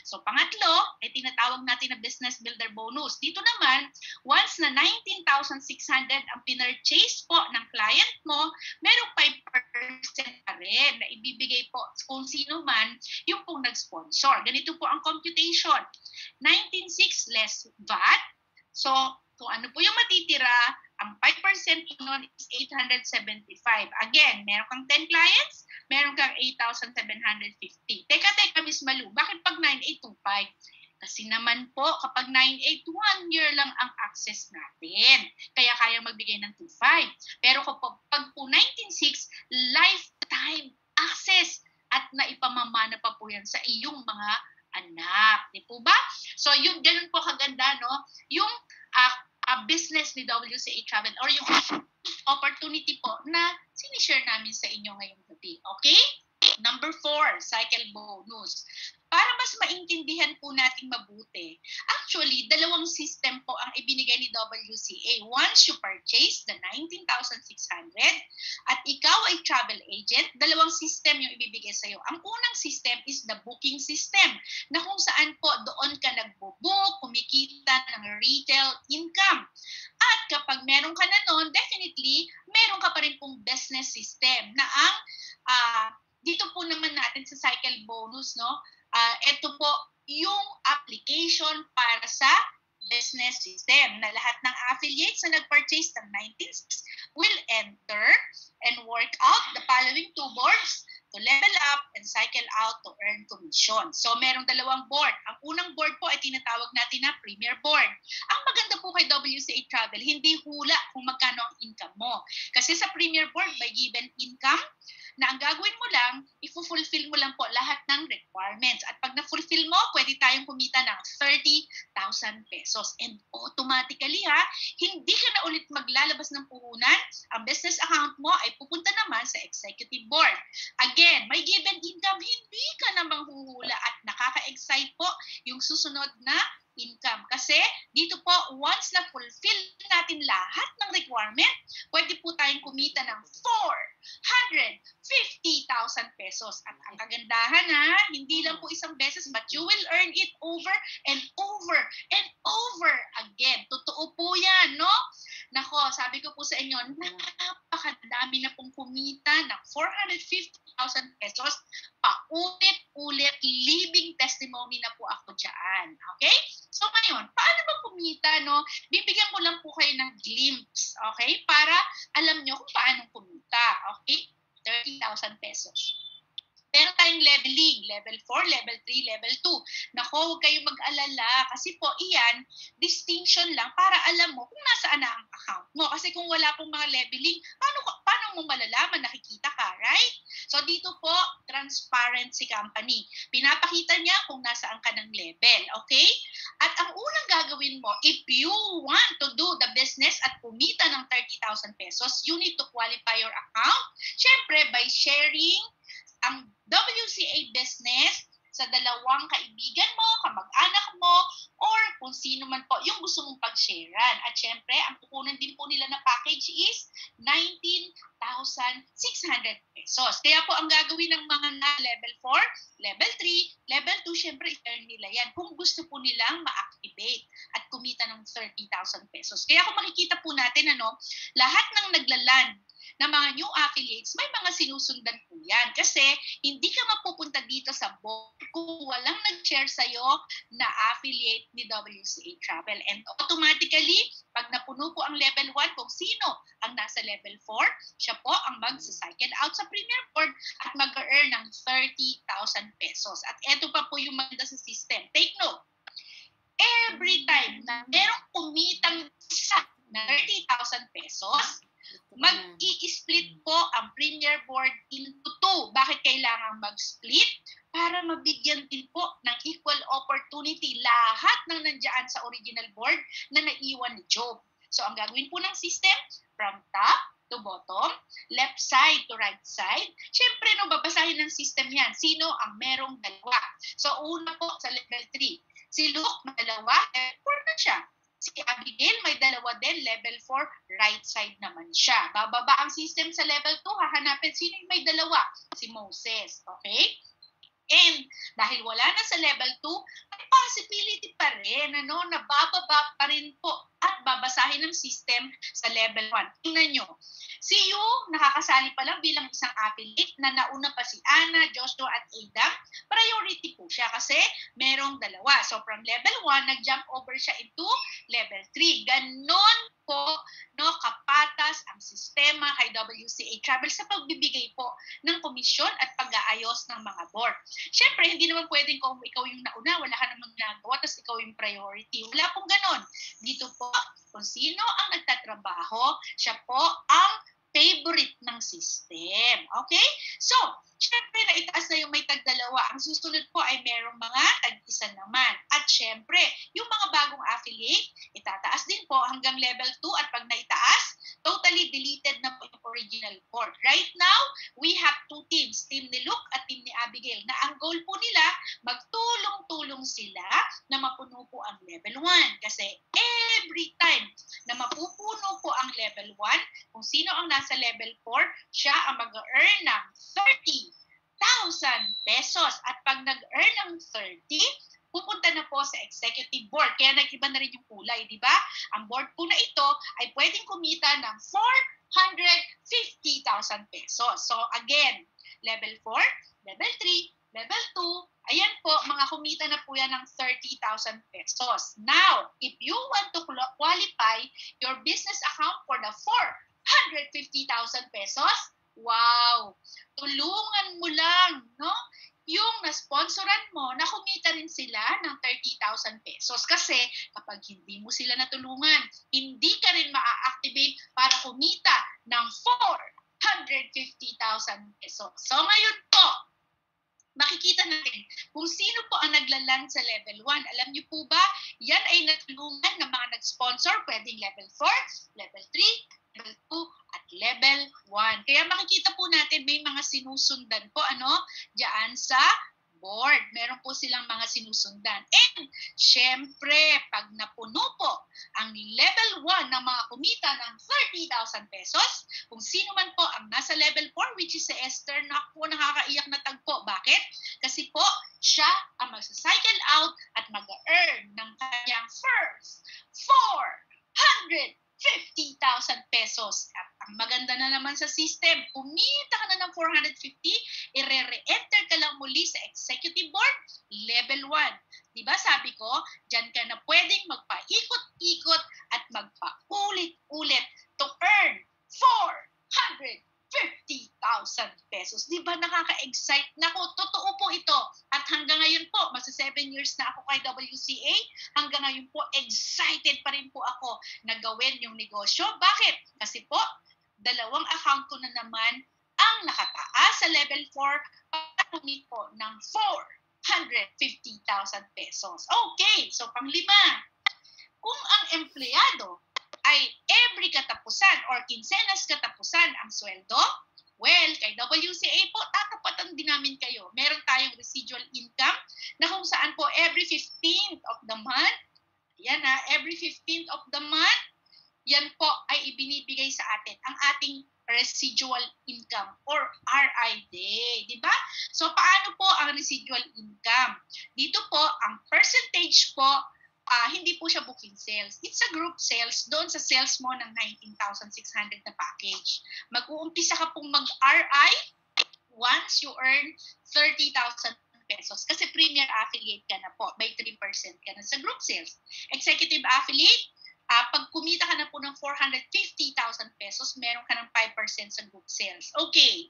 So pangatlo, ay tinatawag natin na business builder bonus. Dito naman, once na nineteen thousand six hundred ang pinurchase po ng client mo, merong five percent pa rin na ibibigay po kung sino man yung pong nag-sponsor. Ganito po ang computation. nineteen thousand six hundred less V A T. So, kung ano po yung matitira, ang five percent nun is eight hundred seventy-five. Again, meron kang ten clients, meron kang eight thousand seven hundred fifty. Teka, teka, Miss Malu, bakit pag nine eight two five? Kasi naman po, kapag nine eight, one year lang ang access natin. Kaya kaya magbigay ng two five. Pero kapag po nineteen six, lifetime access at naipamamana pa po yan sa iyong mga anak. Di po ba? So, yun, ganun po kaganda, no? Yung uh, uh, business ni W C A Travel or yung opportunity po na sinishare namin sa inyo ngayong gabi. Okay? Number four, cycle bonus. Para mas maintindihan po nating mabuti, actually, dalawang system po ang ibinigay ni W C A. Once you purchase the nineteen thousand six hundred at ikaw ay travel agent, dalawang system yung ibibigay sa'yo. Ang unang system is the booking system na kung saan po doon ka nagbo-book, kumikita ng retail income. At kapag meron ka na noon, definitely, meron ka pa rin pong business system na ang uh, dito po naman natin sa cycle bonus, no? Uh, ito po yung application para sa business system na lahat ng affiliates na nag-purchase ng nineteen will enter and work out the following two boards to level up and cycle out to earn commission. So, merong dalawang board. Ang unang board po ay tinatawag natin na Premier Board. Ang maganda po kay W C A Travel, hindi hula kung magkano ang income mo. Kasi sa Premier Board, may given income na ang gagawin mo lang, i-fulfill mo lang po lahat ng requirements. At pag na-fulfill mo, pwede tayong kumita ng thirty thousand pesos. And automatically ha, hindi ka na ulit maglalabas ng puhunan. Ang business account mo ay pupunta naman sa executive board. Again, may given income, hindi ka na manghuhula at nakaka-excite po yung susunod na income. Kasi dito po, once na fulfill natin lahat ng requirement, pwede po tayong kumita ng four hundred fifty thousand pesos. At ang kagandahan ha, hindi lang po isang beses, but you will earn it over and over and over again. Totoo po yan, no? Nako, sabi ko po sa inyo, napakadami na pong kumita ng four hundred fifty thousand pesos. Paulit-ulit, living testimony na po ako dyan. Okay? So ngayon, paano ba kumita, no? Bibigyan ko lang po kayo ng glimpse, okay? Para alam nyo kung paano kumita, okay? thirty thousand pesos. Meron tayong leveling, level four, level three, level two. Nako, huwag kayong mag-alala kasi po iyan, distinction lang para alam mo kung nasaan na ang account mo. Kasi kung wala pong mga leveling, paano, paano mo malalaman? Nakikita ka, right? So dito po, transparency company. Pinapakita niya kung nasaan ka ng level, okay? At ang unang gagawin mo, if you want to do the business at kumita ng thirty thousand pesos, you need to qualify your account. Siyempre, by sharing ang W C A business sa dalawang kaibigan mo, kamag-anak mo, or kung sino man po yung gusto mong pag-sharean. At syempre, ang kukunan din po nila na package is nineteen thousand six hundred pesos. Kaya po ang gagawin ng mga na level four, level three, level two, syempre i-earn nila yan kung gusto po nilang ma-activate at kumita ng thirty thousand pesos. Kaya kung makikita po natin, ano, lahat ng naglaland na mga new affiliates, may mga sinusundan po yan. Kasi hindi ka mapupunta dito sa board kung walang nag-share sa'yo na affiliate ni W C A Travel. And automatically, pag napuno po ang level one, kung sino ang nasa level four, siya po ang mag-cycle out sa Premier Board at mag-earn ng thirty thousand pesos. At eto pa po yung maganda sa system. Take note, every time na merong kumitang isa na thirty thousand pesos, mag-i-split po ang Premier Board into two. Bakit kailangan mag-split? Para mabigyan din po ng equal opportunity lahat ng nandiyan sa original board na naiwan ni Job. So, ang gagawin po ng system, from top to bottom, left side to right side, syempre, no, babasahin ng system yan. Sino ang merong dalawa? So, una po sa level three. Si Luke, may dalawa, level four na siya. Si Abigail, may dalawa din, level four, right side naman siya. Bababa ang system sa level two, hahanapin sino yung may dalawa? Si Moses, okay? And Dahil wala na sa level two, may possibility pa rin, ano, na bababa pa rin po at babasahin ng system sa level one. Tingnan nyo. Si Yu, nakakasali pa lang bilang isang affiliate na nauna pa si Ana, Joshua at Adam. Priority po siya kasi merong dalawa. So from level one, nag-jump over siya into level three. Ganon po, no, kapatas ang sistema kay W C A Travel sa pagbibigay po ng komisyon at pag-aayos ng mga board. Siyempre, hindi naman pwedeng kung ikaw yung nauna, wala ka namang nagawa, tapos ikaw yung priority. Wala pong ganon. Dito po, kung sino ang nagtatrabaho, siya po ang favorite ng system. Okay? So, syempre, naitaas na yung may tag-dalawa. Ang susunod po ay merong mga tag-isa naman. At syempre, yung mga bagong affiliate, itataas din po hanggang level two at pag naitaas, totally deleted na po yung original board. Right now, we have two teams, team ni Luke at team ni Abigail, na ang goal po nila, magtulong-tulong sila na mapuno po ang level one. Kasi every time na mapupuno po ang level one, kung sino ang nasa level four, siya ang mag-earn ng thirty thousand pesos. At pag nag-earn ng thirty, pupunta na po sa executive board. Kaya nag-iba na rin yung kulay, di ba? Ang board po na ito ay pwedeng kumita ng four hundred fifty thousand pesos. So again, level four, level three, level two, ayan po, mga kumita na po yan ng thirty thousand pesos. Now, if you want to qualify your business account for the four hundred fifty thousand pesos, wow, tulungan mo lang, no? Yung na-sponsoran mo, na kumita rin sila ng thirty thousand pesos. Kasi kapag hindi mo sila natulungan, hindi ka rin ma-activate para kumita ng four hundred fifty thousand pesos. So ngayon po, makikita natin kung sino po ang naglaland sa level one. Alam niyo po ba, yan ay natulungan ng mga nag-sponsor, pwedeng level four, level three, level two, at level one. Kaya makikita po natin may mga sinusundan po ano diyan sa board. Meron po silang mga sinusundan. And syempre, pag napuno po ang level one ng mga kumita ng thirty thousand pesos, kung sino man po ang nasa level four, which is si Esther, na po nakakaiyak na tagpo. Bakit? Kasi po, siya ang magsa-cycle out at mag-earn ng kanyang first four hundred fifty thousand pesos. At ang maganda na naman sa system, kumita ka na ng four hundred fifty, i-re-enter ka lang muli sa executive board, level one. Diba sabi ko, dyan ka na pwedeng magpaikot-ikot at magpaulit-ulit to earn four hundred fifty thousand pesos. Di ba nakaka-excite? Nako, totoo po ito. At hanggang ngayon po, magsa seven years na ako kay W C A, hanggang ngayon po, excited pa rin po ako na gawin yung negosyo. Bakit? Kasi po, dalawang account ko na naman ang nakataas sa level four para po ng four hundred fifty thousand pesos. Okay, so panglima, kung ang empleyado ay every katapusan or kinsenas katapusan ang sweldo, well, kay W C A po, tatapatan din namin kayo. Meron tayong residual income na kung saan po every fifteenth of the month, yan ha, every fifteenth of the month, yan po ay ibinibigay sa atin ang ating residual income or R I D. Diba? So, paano po ang residual income? Dito po, ang percentage po, Uh, hindi po siya booking sales. It's a group sales doon sa sales mo ng nineteen thousand six hundred na package. Mag-uumpisa ka pong mag-R I once you earn thirty thousand pesos. Kasi premier affiliate ka na po. May three percent ka na sa group sales. Executive affiliate, uh, pag kumita ka na po ng four hundred fifty thousand pesos, meron ka ng five percent sa group sales. Okay.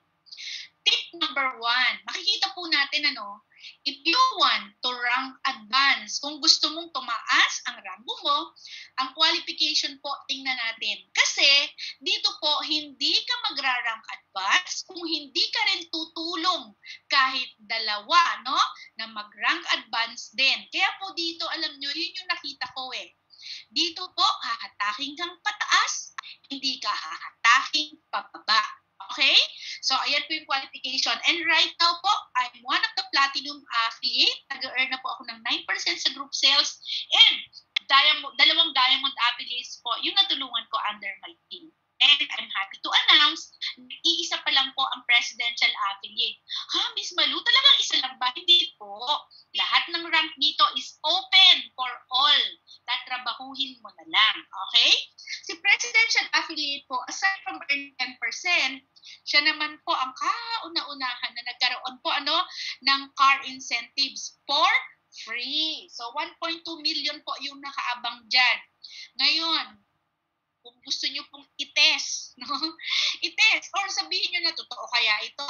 Tip number one. Makikita po natin ano, if you want to rank advance, kung gusto mong tumaas ang rango mo, ang qualification po, tingnan natin. Kasi, dito po, hindi ka magra-rank advance kung hindi ka rin tutulong kahit dalawa, no? Na mag-rank advance din. Kaya po dito, alam nyo, yun yung nakita ko eh. Dito po, hahataking kang pataas, hindi ka hahataking pababa. Okay? So, ayan po yung qualification. And right now po, I'm one of the platinum affiliate. Nag-earn na po ako ng nine percent sa group sales. And diamond, dalawang diamond affiliates po yung natulungan ko under my team. And I'm happy to announce, iisa pa lang po ang presidential affiliate. Ha, Miss Malu, talagang isa lang ba? Hindi po. discount dito is open for all. Tatrabahuhin mo na lang. Okay? Si Presidential Affiliate po, aside from earning ten percent, siya naman po ang kauna-unahan na nagkaroon po ano ng car incentives for free. So, one point two million po yung nakaabang dyan. Ngayon, kung gusto nyo pong itest, no? itest, or sabihin nyo na totoo kaya ito,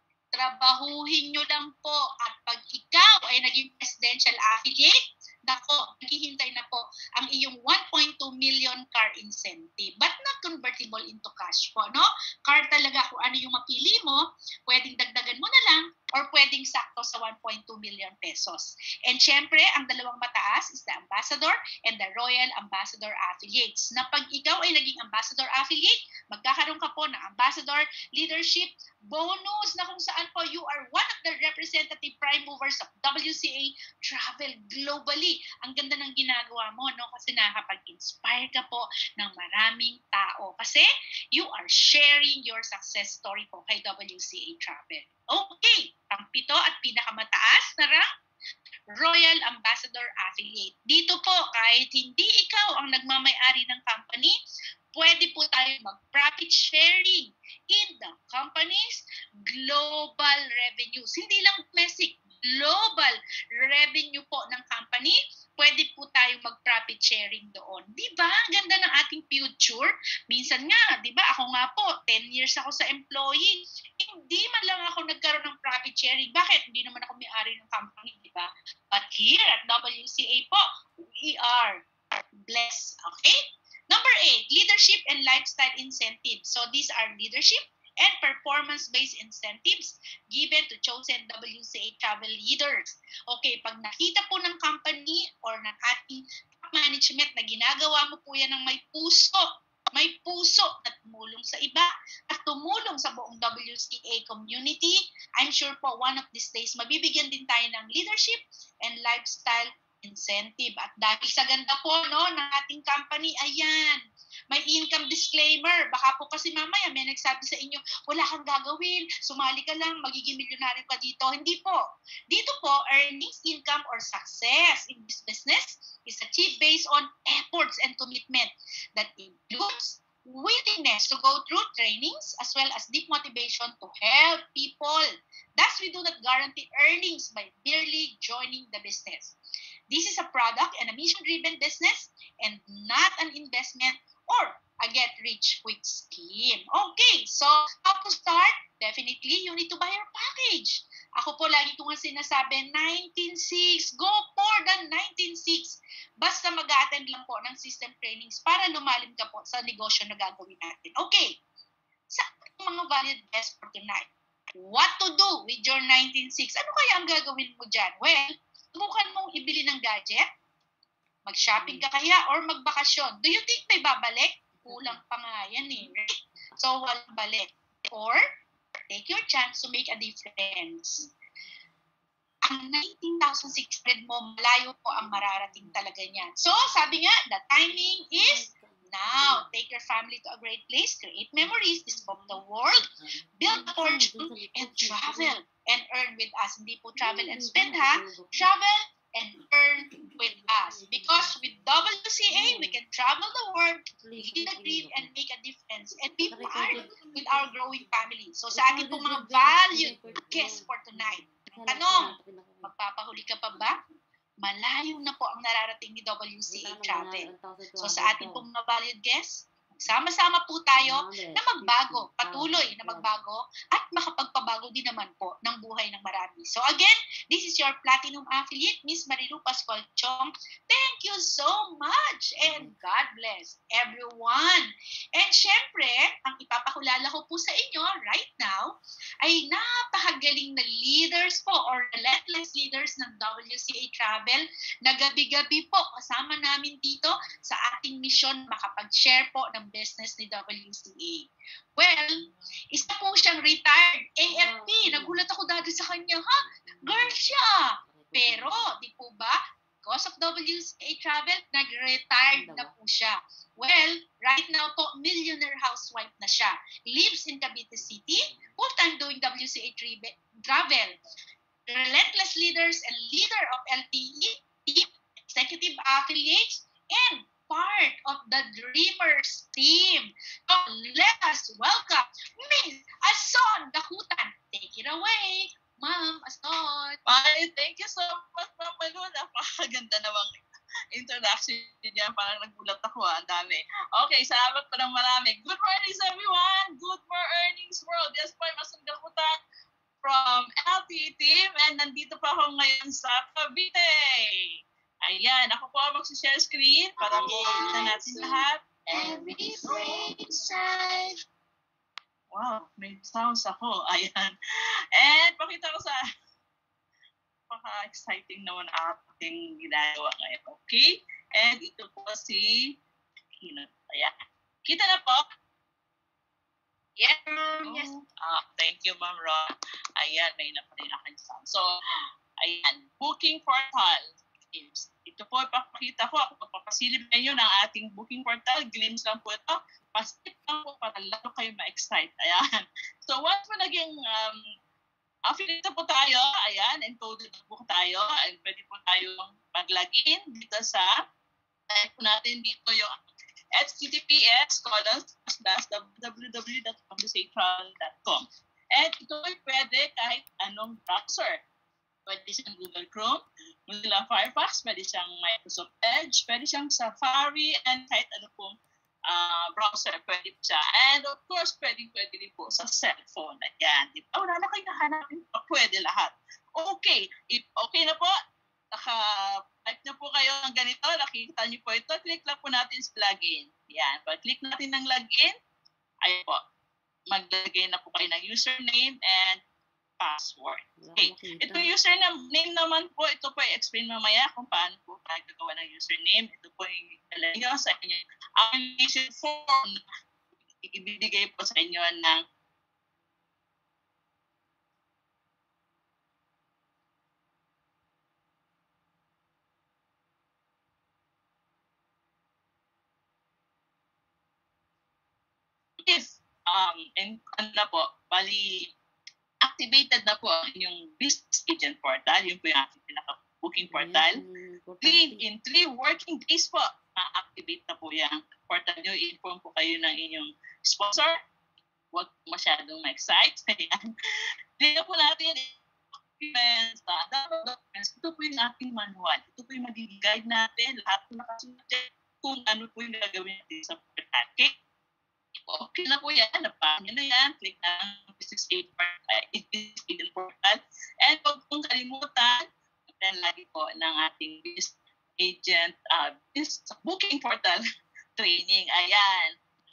trabahuhin nyo lang po. At pag ikaw ay naging presidential affiliate, nako, naghihintay na po ang iyong one point two million car incentive. But not convertible into cash po, no? Car talaga kung ano yung mapili mo, pwedeng dagdagan mo na lang or pwedeng sakto sa one point two million pesos. And syempre, ang dalawang mataas is the Ambassador and the Royal Ambassador Affiliates. Na pag ikaw ay naging Ambassador Affiliate, magkakaroon ka po ng Ambassador Leadership bonus na kung saan po you are one of the representative prime movers of W C A Travel globally. Ang ganda ng ginagawa mo, no? Kasi nakakapag-inspire ka po ng maraming tao. Kasi you are sharing your success story po kay W C A Travel. Okay, ang pito at pinakamataas na rank, Royal Ambassador Affiliate. Dito po, kahit hindi ikaw ang nagmamay-ari ng company, pwede po tayo mag-profit sharing in the company's global revenues. Hindi lang domestic, global revenue po ng company, pwede po tayo mag-profit sharing doon. Di ba? Ang ganda ng ating future. Minsan nga, di ba, ako nga po, ten years ako sa employee, hindi man lang ako nagkaroon ng profit sharing. Bakit? Hindi naman ako may-ari ng company, di ba? But here at W C A po, we are blessed. Okay? Number eight, leadership and lifestyle incentives. So these are leadership and performance-based incentives given to chosen W C A travel leaders. Okay, pag nakita po ng company or ng ating top management na ginagawa mo po yan ng may puso, may puso na tumulong sa iba at tumulong sa buong W C A community, I'm sure po one of these days mabibigyan din tayo ng leadership and lifestyle incentive. At dahil sa ganda po no, ng ating company, ayan, may income disclaimer. Baka po kasi mamaya may nagsabi sa inyo, wala kang gagawin, sumali ka lang, magiging milyonaryo ka dito. Hindi po. Dito po, earnings, income, or success in this business is achieved based on efforts and commitment that includes willingness to go through trainings as well as deep motivation to help people. Thus, we do not guarantee earnings by merely joining the business. This is a product and a mission-driven business and not an investment or a get-rich-quick scheme. Okay, so how to start? Definitely, you need to buy your package. Ako po lagi ko nga sinasabi, nineteen six, go for the nineteen six. Basta mag-attend lang po ng system trainings para lumalim ka po sa negosyo na gagawin natin. Okay, sa mga valid guests for tonight, what to do with your nineteen six? Ano kaya ang gagawin mo dyan? Well, subukan mong ibili ng gadget, mag-shopping ka kaya, or magbakasyon. Do you think may babalik? Kulang pa nga yan eh. Right? So, walang balik. Or, take your chance to make a difference. Ang nineteen thousand six hundred mo, malayo po ang mararating talaga niyan. So, sabi nga, the timing is now. Take your family to a great place, create memories, discover the world, build a fortune, and travel. And earn with us. Hindi po travel and spend, ha? Travel and earn with us. Because with W C A, we can travel the world, live a dream, and make a difference. And be part with our growing family. So sa ating pong mga valued guests for tonight, tanong, magpapahuli ka pa ba? Malayo na po ang nararating ni W C A Travel. So sa ating pong mga valued guests, sama-sama po tayo na magbago, patuloy na magbago at makapagpabago din naman po ng buhay ng marami. So again, this is your Platinum Affiliate, Miss Marilu Pascual Chong. Thank you so much and God bless everyone. And syempre, ang ipapakulala ko po sa inyo right now ay napakagaling na leaders po or relentless leaders ng W C A Travel na gabi-gabi po kasama namin dito sa ating mission makapag-share po ng business ni W C A. Well, isa po siyang retired A F P. Nagulat ako dati sa kanya, ha? Girl siya. Pero, di po ba, because of W C A Travel, nag-retired na po siya. Well, right now po, millionaire housewife na siya. Lives in Cavite City, full-time doing W C A Travel. the relentless leaders and leader of L T E, team, executive affiliates, and part of the Dreamers team. So let us welcome Miss Ason Dakutan. Take it away, Ma'am Ason. Ay, thank you so much, Ma'am Malu. Napakaganda namang introduction niya. Parang nagulat ako, ah. Ang dami. Okay, salamat pa ng marami. Good morning, everyone! Good mornings, world! Yes po, Ason Dakutan from L T E team, and nandito pa ako ngayon sa Cavite. Ayan, ako po ang mag-share screen para po kita natin lahat. Every side. Wow, may sounds ako. Ayan. And pakita ko sa paka-exciting naman ating ginagawa ngayon. Okay? And ito po si Kino. Ayan. Kita na po? Yes, ma'am. Yes. Ah, thank you, Ma'am Ron. Ayan, may na pa rin aking sound. So, ayan, booking portal. Ito po, ipapakita ko. Ako papasilip ngayon ng ating booking portal. Glimpse lang po ito. Pastip lang po para lalo kayo ma-excite. Ayan. So, once po naging um, affiliate po tayo, ayan, encoded po tayo, and pwede po tayo mag-login dito sa, type po natin dito yung H T T P S colon slash w w w dot conversational dot com. And ito ay pwede kahit anong browser. Pwede siyang Google Chrome, Mozilla Firefox, pwede siyang Microsoft Edge, pwede siyang Safari, and kahit ano pong uh, browser, pwede po siya. And of course, pwede, pwede din po sa cellphone. Ayan, di ba? Wala na kayo nahanapin pa, pwede lahat. Okay, if okay na po, naka-type na po kayo ng ganito, nakikita niyo po ito, click lang po natin sa login. Yan, pag-click natin ng login, ayun po, maglagay na po kayo ng username and password. Okay, itong username name naman po, ito po i-explain mamaya kung paano po tayo gagawa ng username. Ito po yung ilalagay sa inyo. Application form, ibibigay po sa inyo ng if um and ano na po, bali activated na po ang inyong business agent portal, yun po yung ating pinaka-booking portal. Three, in three working days po, ma-activate na po yung portal nyo. I-inform po kayo ng inyong sponsor. Huwag masyadong ma-excite. Tingnan po natin documents, uh, documents. Ito po yung ating manual. Ito po yung magiging guide natin. Lahat po nakasulat kung ano po yung gagawin natin sa portal. Okay? Okay na po yan. Napahan nyo na yan. Click na ang business agent portal. And huwag pong kalimutan, then lagi po ng ating business agent uh, business booking portal training. Ayan.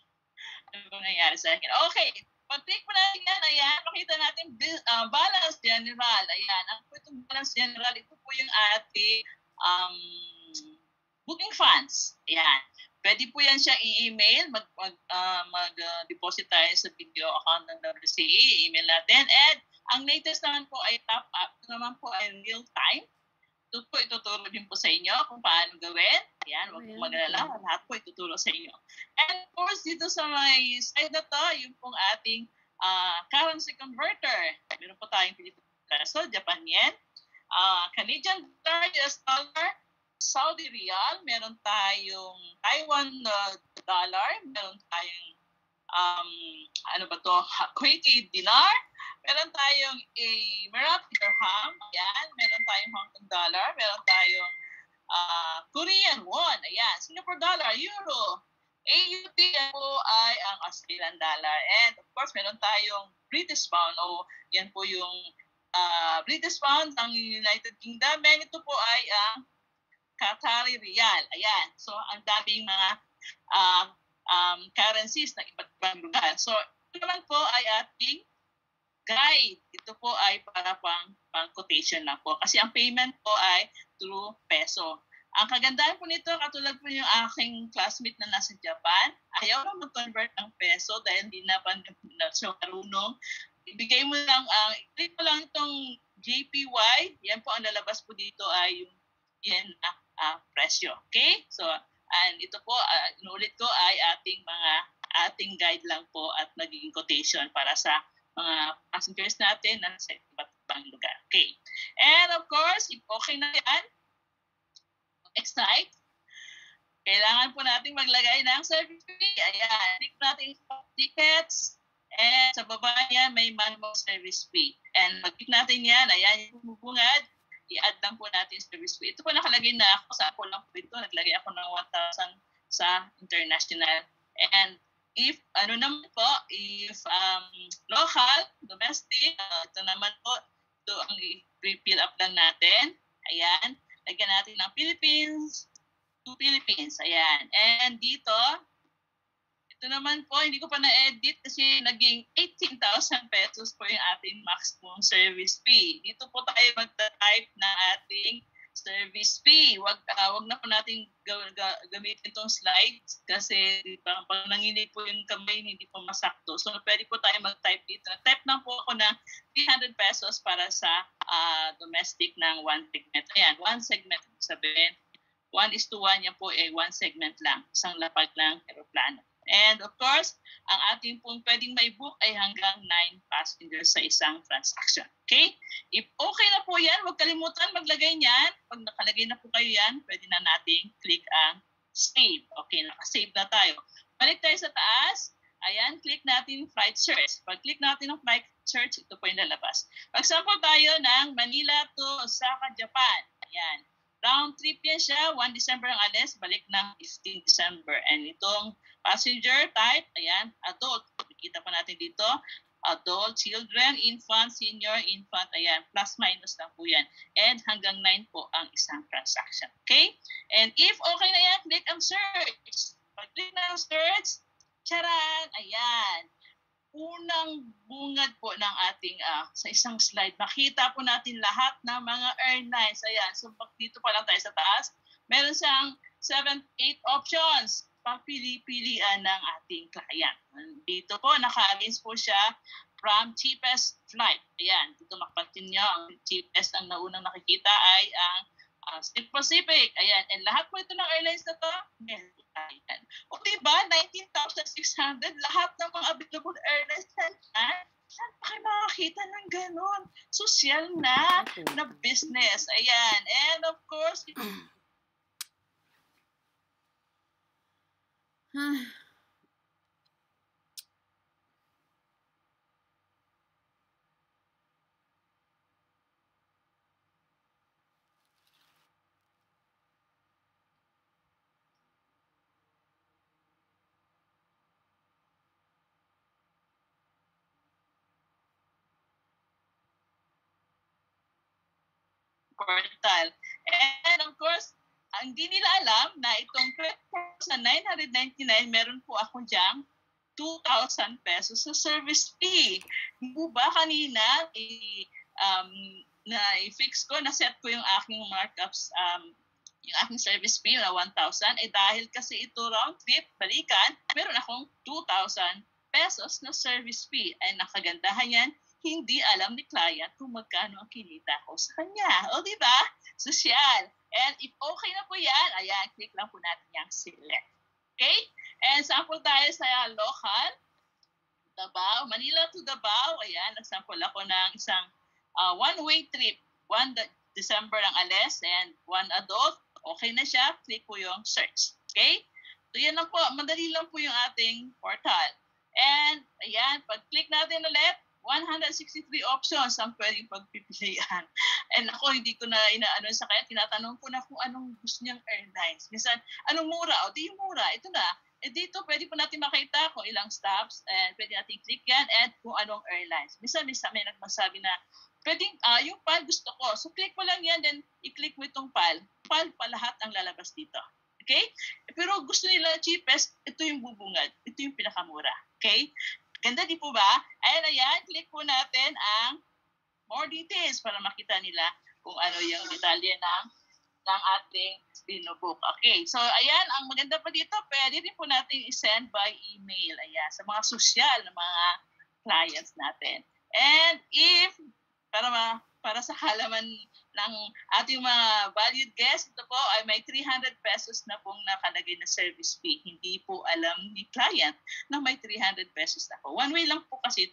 Ano po nangyari sa akin? Okay. Pag-click mo na yan, ayan, makita natin uh, balance general. Ayan. Ang po itong balance general, ito po yung ating um, booking funds. Ayan. Pwede po yan siya i-email, mag, mag, uh, mag-deposit tayo sa video account ng W C E, email natin. And ang latest naman po ay top up, ito naman po ay real time. Ito po ituturo din po sa inyo kung paano gawin. Ayan, huwag po mag-alala, lahat po ituturo sa inyo. And of course, dito sa may side na to, yung pong ating uh, currency converter. Meron po tayong Philippine peso, Japan yen, uh, Canadian dollar, U S dollar, Saudi Riyal, meron tayong Taiwan uh, dollar, meron tayong um, ano ba to, Kuwaiti dinar, meron tayong Emirati dirham, ayan, meron tayong Hong Kong dollar, meron tayong uh, Korean won, ayan, Singapore dollar, euro, A U D po ay ang Australian dollar, and of course meron tayong British pound, o yan po yung uh, British pound ng United Kingdom, and ito po ay ang Qatari Riyal. Ayan. So, ang daming mga uh, um, currencies na iba't ibang lugar. So, ito naman po ay ating guide. Ito po ay para pang, pang quotation lang po. Kasi ang payment po ay through peso. Ang kagandahan po nito, katulad po yung aking classmate na nasa Japan, ayaw na mag-convert ng peso dahil hindi na pa na siya marunong. Ibigay mo lang, ang uh, click mo lang itong J P Y. Yan po, ang lalabas po dito ay yung yan ang uh, presyo. Okay? So, and ito po, uh, inulit ko ay ating mga ating guide lang po at naging quotation para sa mga passengers natin na sa iba't iba. ibang lugar. Okay. And of course, if okay na yan, next slide. Kailangan po natin maglagay ng service fee. Ayan, click natin tickets. And sa baba niya, may manual service fee. And mag-click natin yan. Ayan, yung bubungad. I-add lang po natin yung service fee. Ito po nakalagay na ako. Sa ako lang po ito. Naglagay ako ng one thousand sa international. And if, ano naman po, if um, local, domestic, uh, ito naman po, ito ang i-fill up lang natin. Ayan, lagyan natin ng Philippines, to Philippines. Ayan. And dito, ito naman po, hindi ko pa na-edit kasi naging eighteen thousand pesos po yung ating maximum service fee. Dito po tayo magta-type ng ating service fee. Wag, uh, wag na po natin ga- ga- gamitin itong slides kasi pag, pag nanginig po yung kamay, hindi po masakto. So, pwede po tayo mag-type dito. Type lang po ako ng three hundred pesos para sa uh, domestic ng one segment. Ayan, one segment. Sabihin, one is to one, yan po ay one segment lang. Isang lapag ng aeroplano. And of course, ang ating pong pwedeng may book ay hanggang nine passengers sa isang transaction. Okay? If okay na po yan, huwag kalimutan maglagay niyan. Pag nakalagay na po kayo yan, pwede na nating click ang save. Okay, nakasave na tayo. Balik tayo sa taas. Ayan, click natin flight search. Pag click natin ng flight search, ito po yung lalabas. Pag-sample tayo ng Manila to Osaka, Japan. Ayan. Round trip yan siya, one December ang alis, balik ng fifteen December. And itong passenger type, ayan, adult. Kita pa natin dito, adult, children, infant, senior, infant, ayan, plus minus lang po yan. And hanggang nine po ang isang transaction. Okay? And if okay na yan, click ang search. Pag click na ang search, charan, ayan. Unang bungad po ng ating uh, sa isang slide, makita po natin lahat ng mga airlines. Ayan, so dito pa lang tayo sa taas. Meron siyang seven, eight options pagpili-pilian ng ating client. Dito po, naka-against po siya from cheapest flight. Ayan, dito makapansin nyo, ang cheapest ang naunang nakikita ay ang uh, Sleep Pacific. Ayan, and lahat po ito ng airlines na to, meron. Ayan. O diba, nineteen thousand six hundred, lahat ng mga available airlines yan. Saan pa kayo makakita ng ganon? Social na, na business. Ayan. And of course, portal. And of course, ang di nila alam na itong twenty-four thousand nine hundred ninety-nine, meron po akong diyang two thousand pesos sa service fee. Hindi po ba kanina, i, um, na i-fix ko, na-set ko yung aking markups, um, yung aking service fee na one thousand, eh dahil kasi ito round trip, balikan, meron akong two thousand pesos na service fee. Ay nakagandahan yan, hindi alam ni client kung magkano ang kinita ko sa kanya. O, di ba? Social. And if okay na po yan, ayan, click lang po natin yung select. Okay? And sample tayo sa local. Davao, Manila to Davao. Ayan, nagsample ako ng isang uh, one-way trip. one December ang alis and one adult. Okay na siya. Click po yung search. Okay? So, yan lang po. Madali lang po yung ating portal. And, ayan, pag-click natin ulit, one hundred sixty-three options ang pwedeng pagpipilian. And ako, hindi ko na inaano sa kanya, tinatanong ko na kung anong gusto niyang airlines. Minsan, anong mura? O, di yung mura, ito na. E dito, pwede po natin makita kung ilang stops, and pwede natin click yan, and kung anong airlines. Minsan, minsan may nagmasabi na, pwedeng, uh, yung P A L gusto ko. So, click mo lang yan, then i-click mo itong P A L. P A L pa lahat ang lalabas dito. Okay? Pero gusto nila cheapest, ito yung bubungad. Ito yung pinakamura. Okay? Ganda di po ba? Ayan, ayan, click po natin ang more details para makita nila kung ano yung detalye ng, ng ating binobook. Okay, so ayan, ang maganda pa dito, pwede rin po natin i-send by email. Ayan, sa mga social na mga clients natin. And if, para, ma, para sa halaman ng ating mga valued guests, ito po ay may three hundred pesos na pong nakalagay na service fee. Hindi po alam ni client na may three hundred pesos na po. One way lang po kasi ito.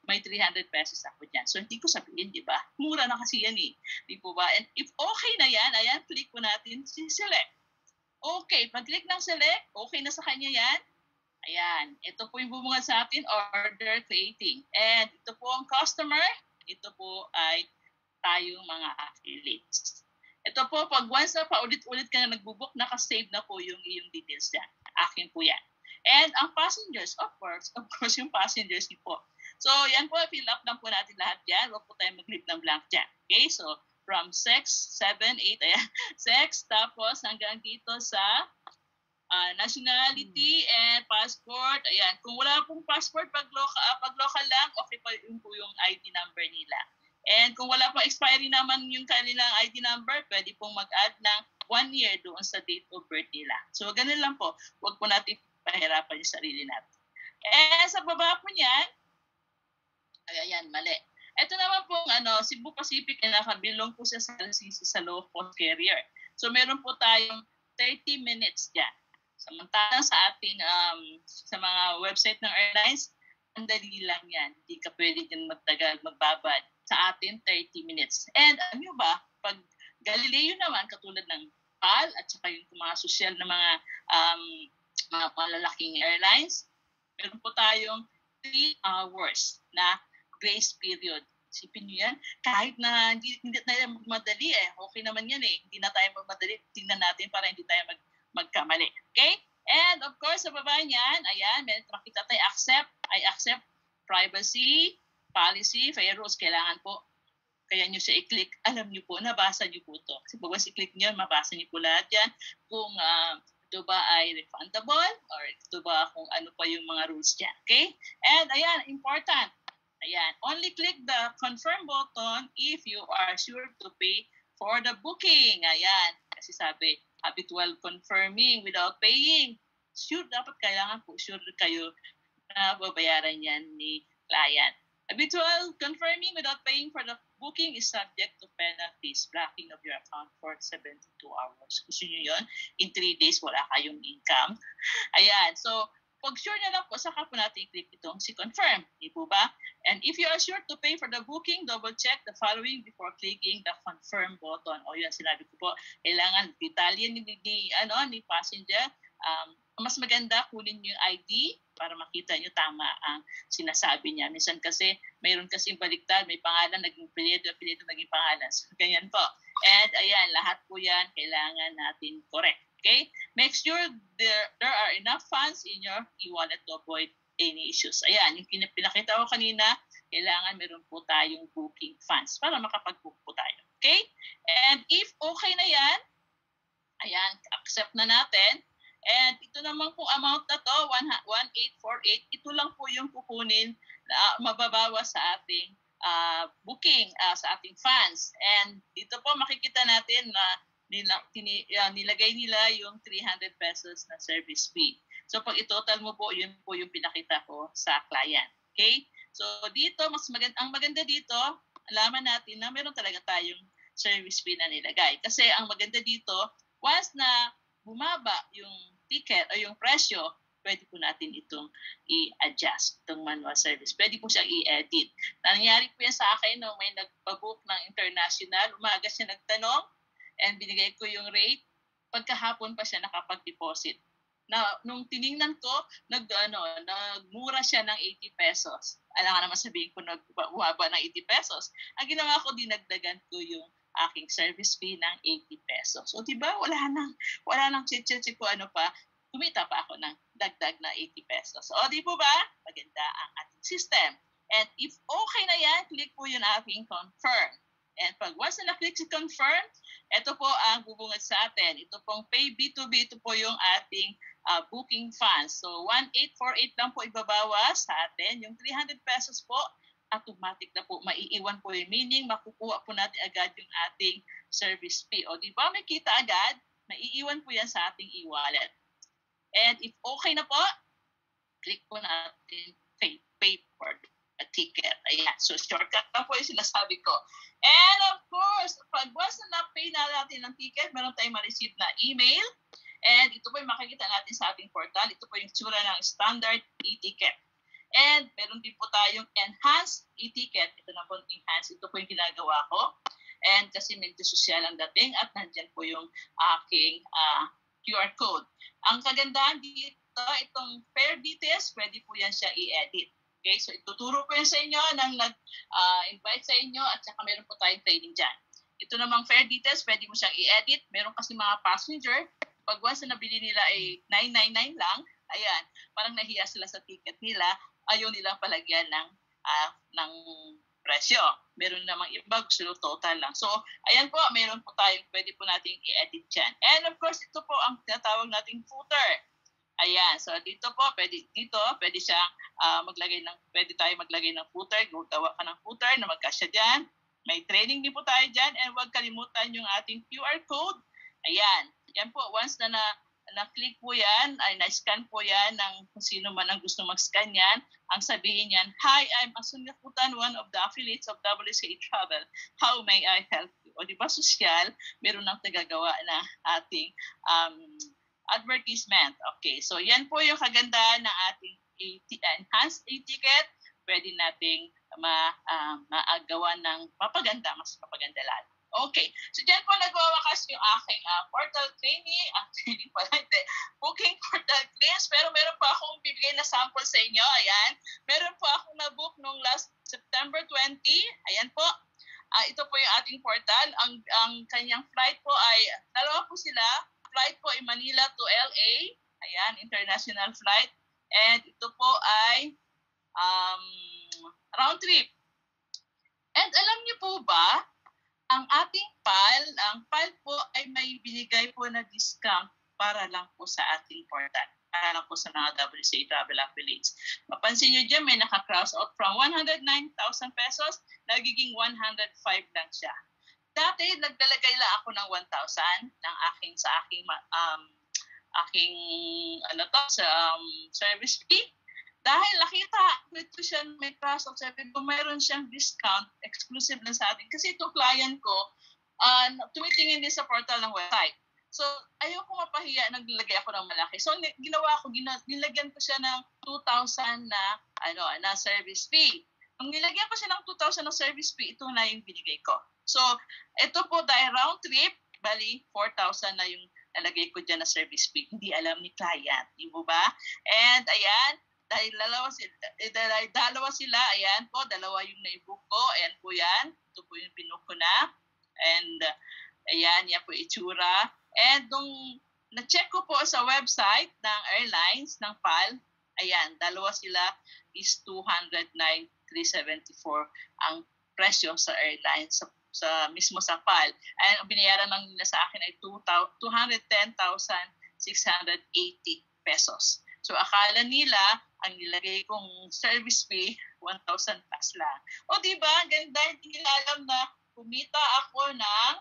may three hundred pesos ako dyan. So, hindi ko sabihin, di ba? Mura na kasi yan eh. Di po ba? And if okay na yan, ayan, click po natin si select. Okay, pag-click ng select, okay na sa kanya yan. Ayan, ito po yung bumungad sa atin, order creating. And ito po ang customer, ito po ay tayong mga affiliates. Ito po, pag once na paulit-ulit ka na nagbubook, nakasave na po yung iyong details dyan. Akin po yan. And ang passengers, of course, of course yung passengers po. So, yan po, fill up lang po natin lahat dyan. Huwag po tayo mag-leave ng blank dyan. Okay, so from sex, seven, eight, ayan, sex, tapos hanggang dito sa uh, nationality and passport. Ayan, kung wala pong passport, pag local, uh, pag local lang, okay pa yung po yung I D number nila. And kung wala pang expiry naman yung kanilang I D number, pwede pong mag-add ng one year doon sa date of birth nila. So, ganun lang po. Huwag po natin pahirapan yung sarili natin. Eh, sa baba po niyan, ay, ayan, mali. Ito naman po, ano, Cebu Pacific, ay nakabilong po siya sa L C C sa low-cost carrier. So, meron po tayong thirty minutes dyan. Samantalang sa ating, um, sa mga website ng airlines, ang dali lang yan. Hindi ka pwede din magtagal, magbabad. Sa atin, thirty minutes. And alam nyo ba, pag Galileo naman, katulad ng P A L at saka yung mga social na mga um, mga malalaking airlines, meron po tayong three hours na grace period. Isipin nyo yan, kahit na hindi, hindi tayo magmadali eh, okay naman yan eh, hindi na tayo magmadali, tingnan natin para hindi tayo mag, magkamali. Okay? And of course, sa baba niyan, ayan, may makita tayo accept, I accept privacy, policy, fair rules, kailangan po. Kaya nyo siya i-click, alam nyo po, nabasa nyo po ito. Kasi pag i-click nyo, mabasa nyo po lahat yan. Kung uh, ito ba ay refundable, or ito ba kung ano pa yung mga rules dyan. Okay? And ayan, important. Ayan, only click the confirm button if you are sure to pay for the booking. Ayan, kasi sabi, habitual confirming without paying. Sure, dapat kailangan po, sure kayo na babayaran yan ni client. Habitual confirming without paying for the booking is subject to penalties, blocking of your account for seventy-two hours. Gusto nyo yun? In three days, wala kayong income. Ayan, so, pag sure na lang po, saka po natin i-click itong si confirm. Di po ba? And if you are sure to pay for the booking, double-check the following before clicking the confirm button. O yun, sinabi ko po, kailangan detalye ni, ni, ano, ni passenger. Um, mas maganda, kunin nyo yung I D para makita nyo tama ang sinasabi niya. Minsan kasi, mayroon kasing baliktad, may pangalan, naging apelyido, apelyido, naging pangalan. So, ganyan po. And ayan, lahat po yan, kailangan natin correct. Okay? Make sure there, there are enough funds in your e-wallet to avoid any issues. Ayan, yung pinakita ko kanina, kailangan meron po tayong booking funds para makapag-book po tayo. Okay? And if okay na yan, ayan, accept na natin. And ito naman po amount na to, one thousand eight hundred forty-eight, ito lang po yung kukunin na uh, mababawa sa ating uh, booking, uh, sa ating funds. And dito po makikita natin na Nila, tini, uh, nilagay nila yung three hundred pesos na service fee. So pag itotal mo po, yun po yung pinakita ko sa client. Okay? So dito, mas maganda, ang maganda dito, alaman natin na meron talaga tayong service fee na nilagay. Kasi ang maganda dito, once na bumaba yung ticket o yung presyo, pwede po natin itong i-adjust, itong manual service. Pwede po siyang i-edit. Nangyari po yan sa akin nung may nagpabook ng international, umaga siya nagtanong, and binigay ko yung rate, pagkahapon pa siya nakapag-deposit. Na, nung tiningnan ko, nag, ano, nagmura siya ng eighty pesos. Alam nga naman sabihin ko, nagbuhaba ng eighty pesos. Ang ginawa ko, dinagdagan ko yung aking service fee ng eighty pesos. So, diba, wala nang, wala nang chit-chit ko ano pa, kumita pa ako ng dagdag na eighty pesos. O, di po ba? Maganda ang ating system. And if okay na yan, click po yung aking confirm. And pag once na na-click si confirm, ito po ang bubungad sa atin. Ito pong pay B two B, ito po yung ating uh, booking funds. So, one thousand eight hundred forty-eight lang po ibabawas sa atin. Yung three hundred pesos po, automatic na po, maiiwan po yung meaning, makukuha po natin agad yung ating service fee. O, di ba may kita agad? Maiiwan po yan sa ating e-wallet. And if okay na po, click po natin pay, pay for a ticket. Ayan. So, shortcut lang po yung sinasabi ko. And of course, pag once na na-pay na natin ng ticket, meron tayong ma-receive na email. And ito po yung makikita natin sa ating portal. Ito po yung tsura ng standard e-ticket. And meron din po tayong enhanced e-ticket. Ito na po yung enhanced. Ito po yung ginagawa ko. And kasi medyo social ang dating at nandyan po yung aking uh, Q R code. Ang kagandahan dito, itong fare details, pwede po yan siya i-edit. Okay, so ituturo po yan sa inyo nang nag-invite uh, sa inyo at saka meron po tayong training dyan. Ito namang fare details, pwede mo siyang i-edit. Meron kasi mga passenger, pag once na nabili nila ay nine ninety-nine lang, ayan, parang nahiya sila sa ticket nila, ayaw nilang palagyan ng, uh, ng presyo. Meron namang iba, gusto total lang. So, ayan po, meron po tayong pwede po nating i-edit dyan. And of course, ito po ang tinatawag nating footer. Ayan, so dito po, pwede, dito, pwede siyang uh, maglagay ng, pwede tayo maglagay ng footer, gawa ka ng footer na magkasya dyan. May training din po tayo dyan, and huwag kalimutan yung ating Q R code. Ayan, yan po, once na na, na-click po yan, ay na-scan po yan ng kung sino man ang gusto mag-scan yan, ang sabihin yan, "Hi, I'm Asun Yakutan, one of the affiliates of W S A Travel. How may I help you?" O di ba, sosyal, meron ng tagagawa na ating um, advertisement. Okay, so yan po yung kagandahan ng ating enhanced e-ticket. Pwede nating ma, uh, maagawa ng papaganda, mas papaganda lalo. Okay, so dyan po nagwawakas yung aking uh, portal training, uh, training pala, hindi, booking portal claims, pero meron po akong bibigay na sample sa inyo. Ayan, meron po akong na-book nung last September twentieth. Ayan po, uh, ito po yung ating portal. Ang, ang kanyang flight po ay, dalawa po sila, flight po ay Manila to L A. Ayan, international flight. And ito po ay um, round trip. And alam niyo po ba, ang ating P A L, ang P A L po ay may binigay po na discount para lang po sa ating portal. Para lang po sa mga W S A Travel Affiliates. Mapansin niyo dyan, may naka-cross out from one hundred nine thousand pesos, nagiging one hundred five lang siya. Dati, naglalagay lang ako ng one thousand ng aking, sa aking, um, aking, ano to, sa um, service fee. Dahil nakita, ito siya, may cross out, sabi ko, mayroon siyang discount, exclusive na sa atin. Kasi ito, client ko, uh, tumitingin din sa portal ng website. So, ayaw ko mapahiya, naglalagay ako ng malaki. So, ginawa ko, nilagyan ko siya ng two thousand na, ano, na service fee. Nung nilagyan ko siya ng two thousand na service fee, ito na yung binigay ko. So, ito po dahil round trip, bali, four thousand na yung nalagay ko dyan na service fee. Hindi alam ni client, di mo ba? And, ayan, dahil dalawa sila, eh, dahil dalawa sila, ayan po, dalawa yung na-book ko, ayan po yan, ito po yung pinook ko na, and uh, ayan, yan po itsura. And nung na-check ko po sa website ng airlines, ng P A L, ayan, dalawa sila is two hundred nine thousand three hundred seventy-four ang presyo sa airlines, sa, sa mismo sa P A L. And binayaran lang nila sa akin ay two hundred ten thousand six hundred eighty pesos. So, akala nila, ang nilagay kong service fee, one thousand plus lang. O, diba? Ganda, hindi nila alam na kumita ako ng,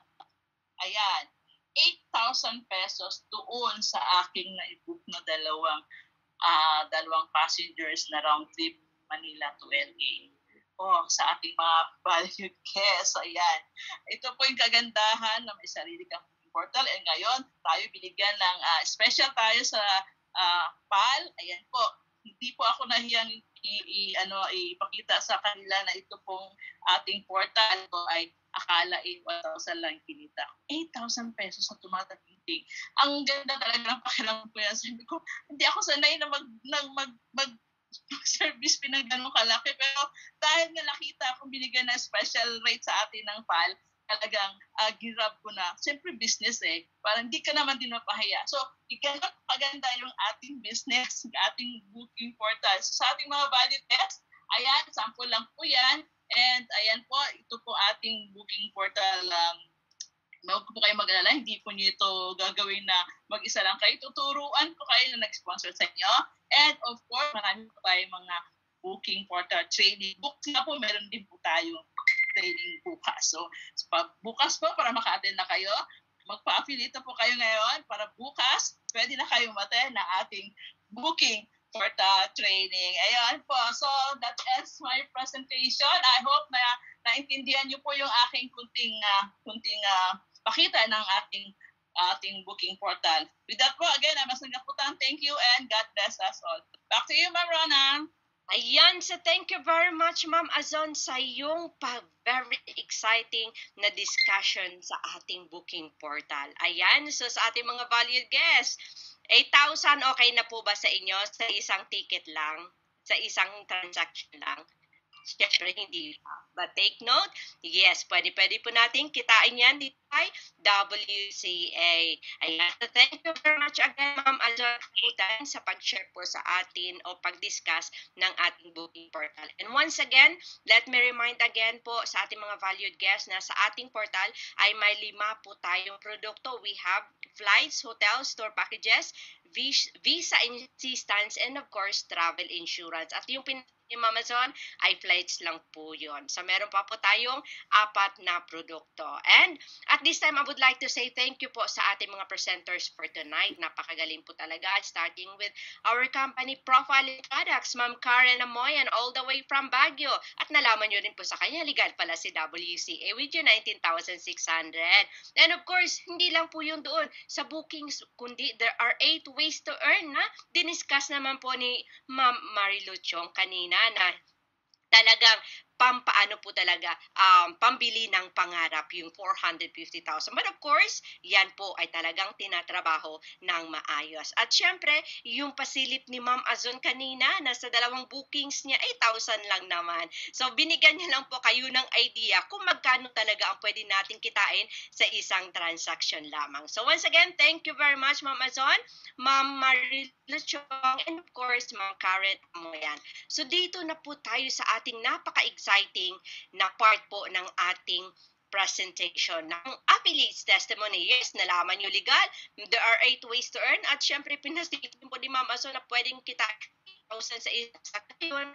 ayan, eight thousand pesos doon sa aking na-book na dalawang, uh, dalawang passengers na round trip Manila to L A. O, sa ating mga valued guests, ayan. Ito po yung kagandahan na may sarili kang portal. And ngayon, tayo binigyan ng uh, special tayo sa Uh, P A L, ayan po, hindi po ako nahiyang i- i- ano, ipakita sa kanila na ito pong ating portal po ay akala ay one thousand lang kinita. eight thousand pesos na tumataginting. Ang ganda talaga ng pakiramdam ko yan. Sabi ko, hindi ako sanay na mag, mag, mag, mag service pinag ganun kalaki. Pero dahil nga nakita akong binigyan na special rate sa atin ng P A L, talagang uh, girab ko na. Siyempre business eh. Parang hindi ka naman din mapahiya. So, ganun paganda yung ating business, yung ating booking portal. So, sa ating mga value test, ayan, sample lang po yan. And ayan po, ito po ating booking portal. Um, Huwag po kayo mag-alala, hindi po nyo ito gagawin na mag-isa lang kayo. Tuturuan po kayo na nag-sponsor sa inyo. And of course, marami po tayo mga booking portal training. Book na po, meron din po tayo training bukas. So, bukas po para maka-attend na kayo. Magpa-affiliate po kayo ngayon para bukas pwede na kayo ma-attend ng ating booking portal training. Ayan po. So, that ends my presentation. I hope na naintindihan niyo po yung aking kunting uh, kunting uh, pakita ng ating ating booking portal. With that po, again, I'm Asun Yakutan. Thank you and God bless us all. Back to you, Ma'am Rona. Ayan, so thank you very much, Ma'am Azon, sa iyong pa very exciting na discussion sa ating booking portal. Ayan, so sa ating mga valued guests, eight thousand okay na po ba sa inyo sa isang ticket lang? Sa isang transaction lang? Siyempre, hindi. But take note, yes, pwede-pwede po natin kitain yan dito ay W C A. Ayan. So thank you very much again, Ma'am Azon, sa pag-share po sa atin o pag-discuss ng ating booking portal. And once again, let me remind again po sa ating mga valued guests na sa ating portal ay may lima po tayong produkto. We have flights, hotels, tour packages, visa assistance, and of course, travel insurance. At yung pin yung Amazon ay flights lang po yun. So, meron pa po tayong apat na produkto. And at this time, I would like to say thank you po sa ating mga presenters for tonight. Napakagaling po talaga. Starting with our company Profiling Products, Ma'am Karen Amoyan, all the way from Baguio. At nalaman nyo rin po sa kanya, legal pala si W C A with you, nineteen thousand six hundred. And of course, hindi lang po yung doon sa bookings, kundi there are eight ways to earn na diniscuss naman po ni Ma'am Marilu Chong kanina na talagang pampaano po talaga, um, pambili ng pangarap, yung four hundred fifty thousand. But of course, yan po ay talagang tinatrabaho ng maayos. At syempre, yung pasilip ni Ma'am Azon kanina, nasa dalawang bookings niya, eight thousand lang naman. So, binigyan niya lang po kayo ng idea kung magkano talaga ang pwede natin kitain sa isang transaction lamang. So, once again, thank you very much, Ma'am Azon, Ma'am Marilu Chong, and of course, Ma'am Karen Amoyan. So, dito na po tayo sa ating napaka-exciting na part po ng ating presentation ng affiliates testimony. Yes, nalaman nyo legal. There are eight ways to earn. At syempre, pinasilip po ni Ma'am Azon na pwedeng kita eight thousand sa isang yun.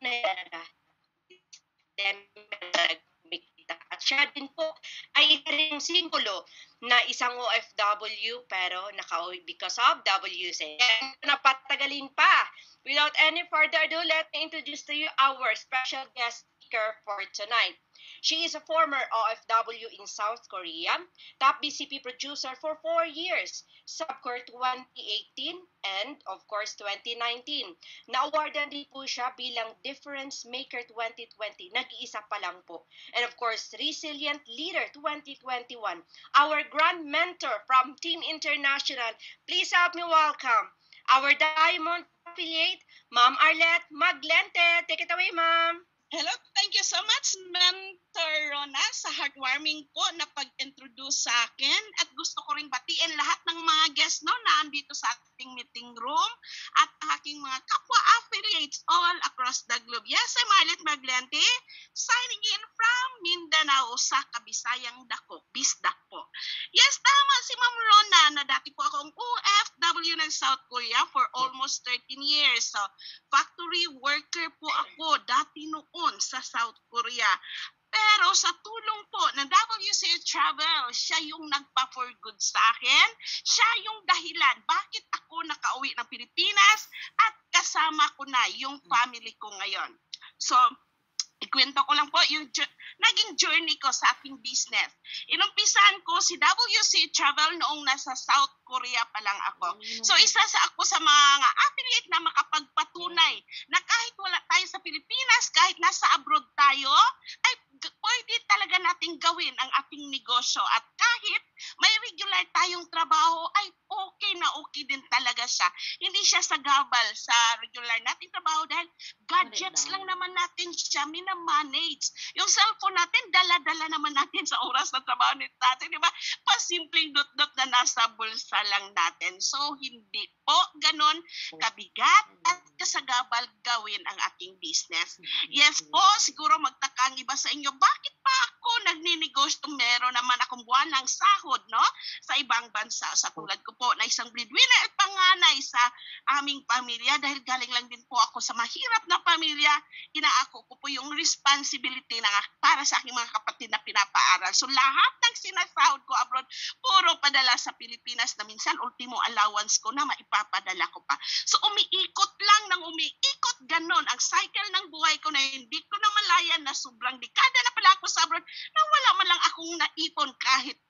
At siya din po ay isa rin simbolo na isang O F W pero nakauwi because of W C A. Napatagalin pa. Without any further ado, let me introduce to you our special guest speaker for tonight. She is a former O F W in South Korea, top B C P producer for four years, Subcore twenty eighteen, and of course twenty nineteen. Na-awardan din po siya bilang Difference Maker twenty twenty, nag-iisa pa lang po. And of course, Resilient Leader twenty twenty-one, our grand mentor from Team International. Please help me welcome our Diamond affiliate, Ma'am Arlette Maglente. Take it away, Ma'am. Hello, thank you so much, Mentor Rona, sa heartwarming po na pag-introduce sa akin. At gusto ko rin batiin lahat ng mga guests no, na andito sa ating meeting room at aking mga kapwa affiliates all across the globe. Yes, I'm Arlette Maglente, signing in from Mindanao sa Kabisayang Dako, Bisdak po. Yes, tama si Ma'am Rona na dati po akong O F W ng South Korea for almost thirteen years. So, factory worker po ako dati noon sa South Korea. Pero sa tulong po ng W C A Travel, siya yung nagpa-for good sa akin. Siya yung dahilan bakit ako nakauwi ng Pilipinas at kasama ko na yung family ko ngayon. So, ikwento ko lang po yung naging journey ko sa ating business. Inumpisahan ko si W C Travel noong nasa South Korea pa lang ako. So isa sa ako sa mga affiliate na makapagpatunay na kahit wala tayo sa Pilipinas, kahit nasa abroad tayo, ay pwede talaga nating gawin ang ating negosyo. At kahit may regular tayong trabaho, ay okay na okay din talaga siya. Hindi siya sagabal sa regular nating trabaho dahil gadgets lang naman natin siya minamanage. Yung cellphone natin, dala-dala naman natin sa oras na trabaho natin, di ba? Pasimpleng dot-dot na nasa bulsa lang natin. So, hindi po ganon kabigat at kasagabal gawin ang ating business. Yes po, siguro magtaka ang iba sa inyo, bakit pa ako nagninegosyo? Meron naman akong buwanang sahod, no? Sa ibang bansa. Sa tulad ko po na isang breadwinner at panganay sa aming pamilya dahil galing lang din po ako sa mahirap na pamilya, inaako ko po yung responsibility na para sa aking mga kapatid na pinapaaral. So lahat ng sinasahod ko abroad, puro padala sa Pilipinas na minsan ultimo allowance ko na maipapadala ko pa. So umiikot lang ng umiikot, ganon ang cycle ng buhay ko na hindi ko na malayan na sobrang dekada na pala ako sa abroad na wala man lang akong naipon kahit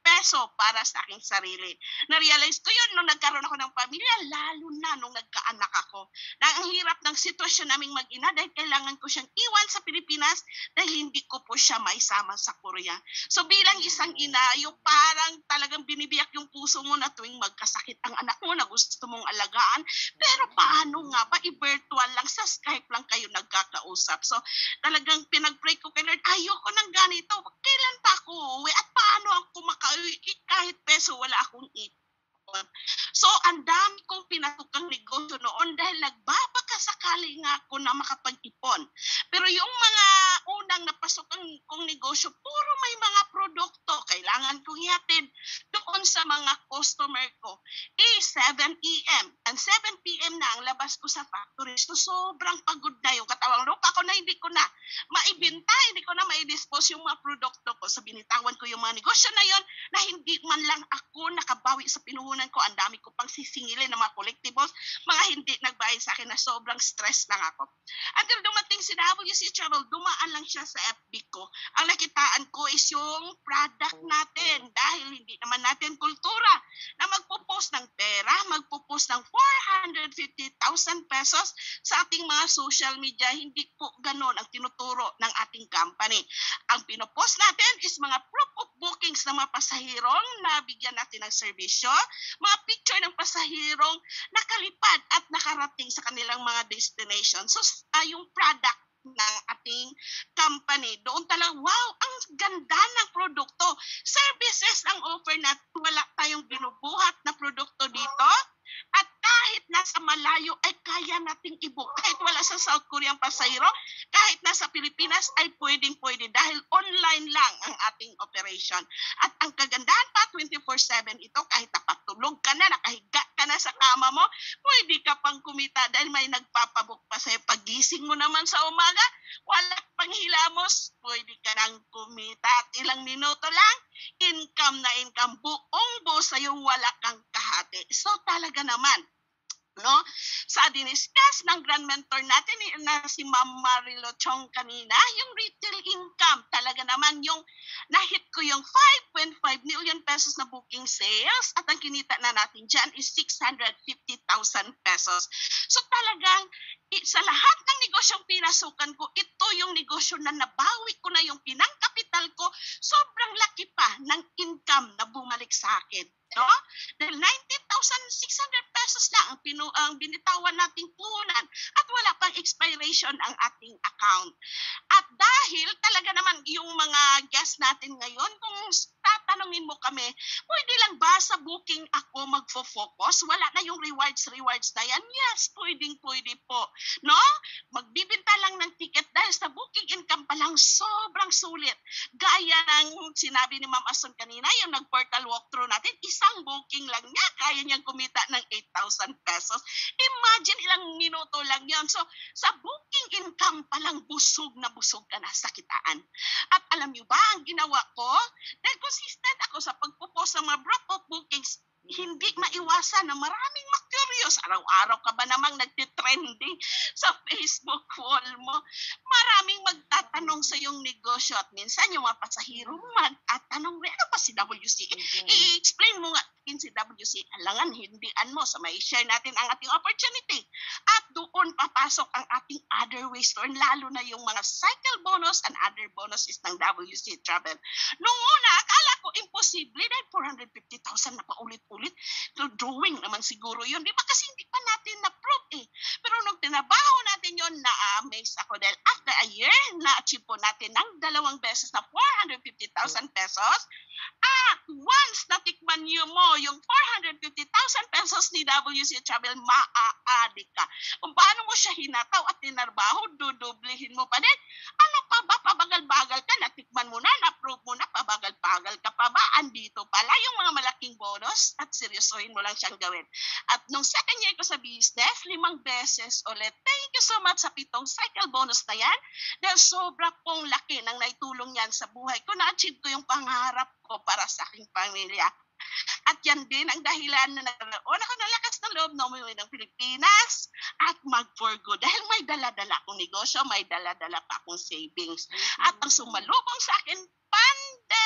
peso para sa aking sarili. Na-realize ko yun nung nagkaroon ako ng pamilya, lalo na nung nagkaanak ako. Na ang hirap ng sitwasyon naming mag-ina dahil kailangan ko siyang iwan sa Pilipinas dahil hindi ko po siya maisama sa Korea. So bilang isang ina, yung parang talagang binibiyak yung puso mo na tuwing magkasakit ang anak mo na gusto mong alagaan. Pero paano nga ba? I-virtual lang, sa Skype lang kayo nagkakausap. So talagang pinag-pray ko kay Lord, ayoko ng ganito. Kailan pa ako uuwi? At paano ako makauwi? Kahit peso wala akong ipon. So, ang dami kong pinatukang negosyo noon dahil nagbabakasakali nga ako na makapag-ipon. Pero yung mga unang napasok kong negosyo, puro may mga produkto. Kailangan kong ihatid doon sa mga customer ko. Eh, seven a m And seven p m na ang labas ko sa factory. So, sobrang pagod na yung katawang lupa ko na hindi ko na maibenta, hindi ko na mai-dispose yung mga produkto ko. So, binitawan ko yung mga negosyo na yon na hindi man lang ako nakabawi sa pinuhunan ko. Ang dami ko pang sisingilin ng mga collectibles, mga hindi nagbayad sa akin na sobrang stress lang ako. Until dumating si W C Travel, dumaan lang siya sa F B ko. Ang nakitaan ko is yung product natin dahil hindi naman natin kultura na magpo-post ng pera, magpo-post ng four hundred fifty thousand pesos sa ating mga social media. Hindi po ganon ang tinuturo ng ating company. Ang pinopost natin is mga proof of bookings ng mga pasahirong na bigyan natin ng serbisyo, mga picture ng pasahirong nakalipad at nakarating sa kanilang mga destination. So, uh, yung product ng ating company, doon talagang, wow, ang ganda ng produkto. Services ang offer natin. Wala tayong binubuhat na produkto dito. At kahit nasa malayo ay kaya nating i-book. Kahit wala sa South Korean pasahero, kahit nasa Pilipinas ay pwedeng-pwede dahil online lang ang ating operation. At ang kagandahan pa, twenty-four seven ito, kahit napatulog ka na, nakahiga ka na sa kama mo, pwede ka pang kumita dahil may nagpapabook pa sa'yo. Pagising mo naman sa umaga, wala pang hilamos, pwede ka nang kumita. At ilang minuto lang, income na income, buong buo sa'yo, wala kang kahati. So talaga naman, no? Sa diniscuss ng grand mentor natin na si Ma'am Marilo Chong kanina, yung retail income, talaga naman yung nahit ko yung five point five million pesos na booking sales at ang kinita na natin dyan is six hundred fifty thousand pesos. So talagang sa lahat ng negosyong pinasukan ko, ito yung negosyo na nabawi ko na yung pinangkapital ko, sobrang laki pa ng income na bumalik sa akin. No? Dahil nineteen thousand six hundred pesos lang ang, pinu, ang binitawan nating puhunan at wala pang expiration ang ating account. At dahil talaga naman yung mga guests natin ngayon, kung tatanungin mo kami, pwede lang ba sa booking ako magfo-focus? Wala na yung rewards, rewards na yan? Yes, pwedeng pwede po. No? Magbibinta lang ng ticket dahil sa booking income pa lang sobrang sulit. Gaya ng sinabi ni Ma'am Ason kanina, yung nag-portal walkthrough natin, isang booking lang niya, kaya niyang kumita ng eight thousand pesos. Imagine ilang minuto lang yan. So, sa booking income pa lang, busog na busog ka na sa kitaan. At alam niyo ba, ang ginawa ko, dahil consistent ako sa pagpupost ng mga drop of bookings, hindi maiwasan na maraming ma-curious. Araw-araw ka ba namang nagtitrending sa Facebook wall mo? Maraming magtatanong sa iyong negosyo at minsan yung mga pasahero magtatanong, ano ba si W C? Okay. I-explain mo nga si W C. Alangan, hindian mo sa may share natin ang ating opportunity. At doon papasok ang ating other ways to earn, lalo na yung mga cycle bonus and other bonuses ng W C Travel. Noong una, akala ko imposible dahil four hundred fifty thousand na paulit-ulit. So, drawing naman siguro yun. Di ba? Kasi hindi pa natin na-prove eh. Pero nung tinabaho natin yun, na-amaze ako dahil after a year, na-achieve po natin ng dalawang beses na four hundred fifty thousand pesos. At once natikman niyo mo yung four hundred fifty thousand pesos ni W C Travel, maa-adik ka. Kung paano mo siya hinataw at tinarbaho, dudublihin mo pa din. Ano pa ba? Pabagal-bagal ka, natikman mo na, na-prove mo na, pabagal-bagal ka pa ba? Andito pala yung mga malaking bonus at seryosohin mo lang siyang gawin. At nung second year ko sa business, limang beses ulit. Thank you so much sa pitong cycle bonus na yan. Dahil sobra pong laki ng naitulong yan sa buhay ko. Na-achieve ko yung pangarap ko para sa aking pamilya. At yan din ang dahilan na nagkaroon ako ng lakas ng loob na umuwi ng Pilipinas at mag-for good. Dahil may dala-dala akong negosyo, may dala-dala pa akong savings. At ang sumalubong sa akin, pandemic.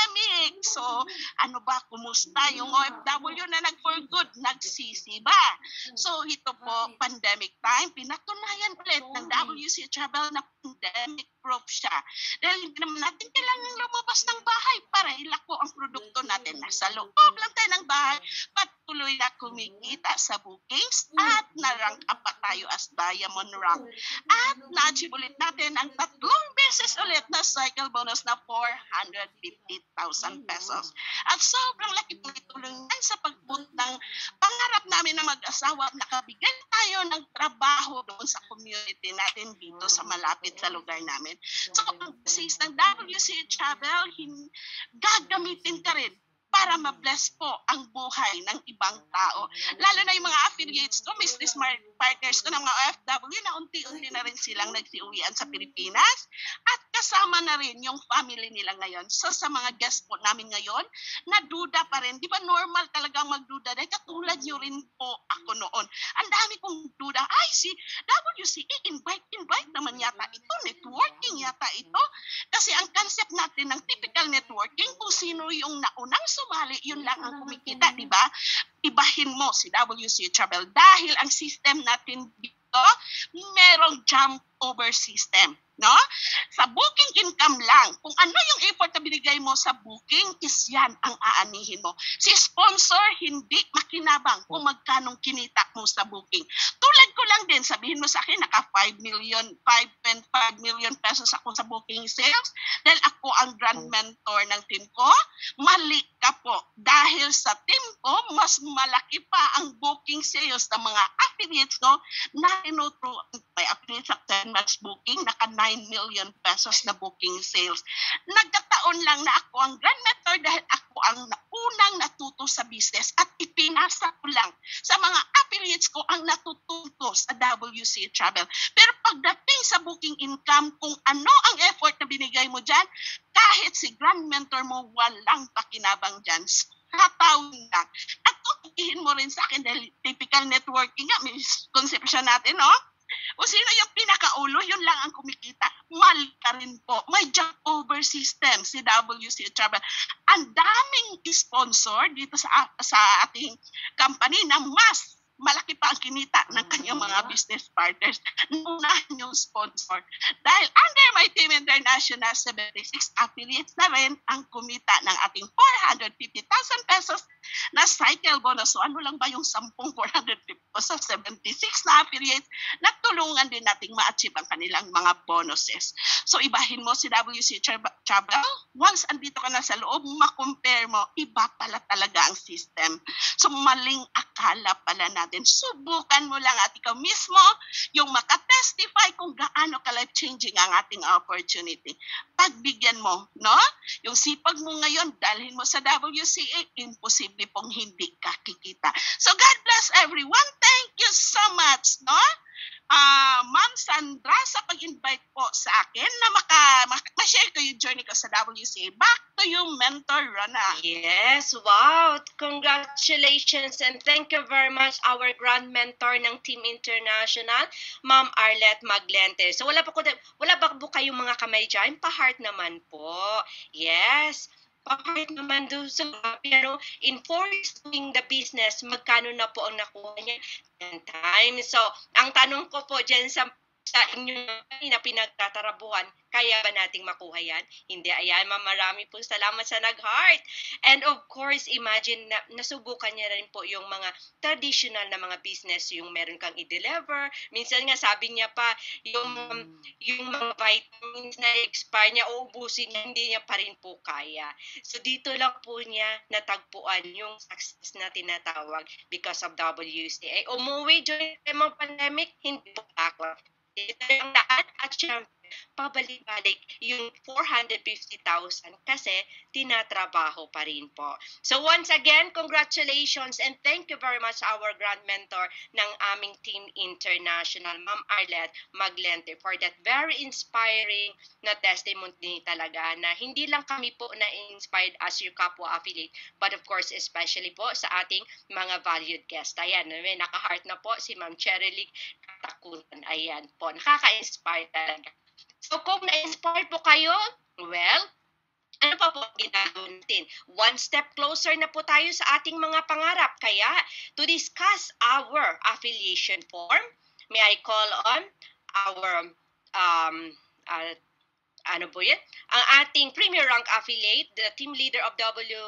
pandemic. So, ano ba, kumusta yung O F W na nag-for good? Nagsisi ba? So, ito po, pandemic time, pinatunayan ulit ng W C Travel na pandemic proof siya. Dahil hindi naman natin kailangan lumabas ng bahay para ilako ang produkto natin. Nasa loob lang tayo ng bahay, patuloy na kumikita sa bookings at na-rank up pa tayo as diamond rank. At na-achieve ulit natin ang tatlong beses ulit na cycle bonus na four hundred fifty thousand pesos. At sobrang laki po itulungan sa pagput ng pangarap namin na mag-asawa. Nakabigyan tayo ng trabaho doon sa community natin dito sa malapit sa lugar namin. So, ang basis ng W C Travel, hin- gagamitin ka rin para ma-bless po ang buhay ng ibang tao. Lalo na yung mga affiliates ko, business partners ko ng mga O F W na unti-unti na rin silang nagsiuwian sa Pilipinas at kasama na rin yung family nila ngayon. So sa mga guest po namin ngayon, naduda pa rin. Di ba normal talagang magduda? Dahil katulad nyo rin po ako noon. Ang dami kong duda. Ay, si W C E, invite, invite naman yata ito. Networking yata ito. Kasi ang concept natin ng typical networking, kung sino yung naunang sumali, yun lang ang kumikita, di ba? Ibahin mo si W C Travel dahil ang system natin dito, merong jump over system. No? Sa booking income lang, kung ano yung effort na binigay mo sa booking, is yan ang aanihin mo. Si sponsor, hindi makinabang kung magkanong kinita mo sa booking. Tulad ko lang din, sabihin mo sa akin, naka five million, five point five million pesos ako sa booking sales, dahil ako ang grand mentor ng team ko, mali ka po. Dahil sa team ko, mas malaki pa ang booking sales ng mga affiliates ko na tinuturo may affiliates sa ten months booking, naka nine million pesos na booking sales. Nagkataon lang na ako ang grand mentor dahil ako ang unang natuto sa business at ipinasa ko lang sa mga affiliates ko ang natututo sa W C Travel. Pero pagdating sa booking income, kung ano ang effort na binigay mo dyan, kahit si grand mentor mo, walang pakinabang dyan. Katawin lang. At kung ihin mo rin sa akin, dahil typical networking nga, may conception natin, no? O sino yung pinakaulo, yun lang ang kumikita. Mali ka rin po. May jump over system si W C Travel. Ang daming sponsor dito sa sa ating company na mas malaki pa ang kinita ng kanyang mga business partners. Nunahan yung sponsor. Dahil under my team international, seventy-six affiliates na rin ang kumita ng ating four hundred fifty thousand pesos na cycle bonus. So ano lang ba yung sampung four hundred fifty sa seventy-six na affiliates na tulungan din nating ma-achieve ang kanilang mga bonuses. So ibahin mo si W C Travel. Once andito ka na sa loob, makompare mo, iba pala talaga ang system. So maling akala pala natin. Subukan mo lang at ikaw mismo yung makatestify kung gaano ka-life-changing ang ating opportunity. Pagbigyan mo, no? Yung sipag mo ngayon, dalhin mo sa W C A, imposible pong hindi ka kikita. So God bless everyone. Thank you so much, no? Uh, Ma'am Sandra, sa pag-invite po sa akin na maka, maka, ma-share ko yung journey ko sa W C A. Back to you, Mentor Rona. Yes, wow! Congratulations and thank you very much our grand mentor ng Team International, Ma'am Arlette Maglente. So wala pa ko wala ba po kayong mga kamay dyan? Pa-heart naman po. Yes. Pa-heart naman doon sa pero in four years doing the business, magkano na po ang nakuha niya? ten times. So, ang tanong ko po dyan sa sa inyong na pinagtatarabuhan, kaya ba nating makuha yan? Hindi. Ayan, ma'am, marami po salamat sa nag-heart. And of course, imagine na nasubukan niya rin po yung mga traditional na mga business, yung meron kang i-deliver. Minsan nga, sabi niya pa, yung, yung mga vitamins na expire niya, uubusin niya, hindi niya pa rin po kaya. So, dito lang po niya natagpuan yung success na tinatawag because of W C A. Umuwi during the pandemic, hindi po ako. Ito yung daan at syempre, pabalik-balik yung four hundred fifty thousand kasi tinatrabaho pa rin po. So once again, congratulations and thank you very much our grand mentor ng aming Team International, Ma'am Arlette Maglente, for that very inspiring na testimony talaga na hindi lang kami po na-inspired as your kapwa affiliate, but of course, especially po sa ating mga valued guest. Ayan, may naka-heart na po si Ma'am Cheryl Takunan. Ayan po, nakaka-inspire talaga. So kung na-inspire po kayo, well, ano pa po ginagawa natin? One step closer na po tayo sa ating mga pangarap. Kaya, to discuss our affiliation form, may I call on our, um, uh, ano po yun? Ang ating Premier Rank Affiliate, the team leader of W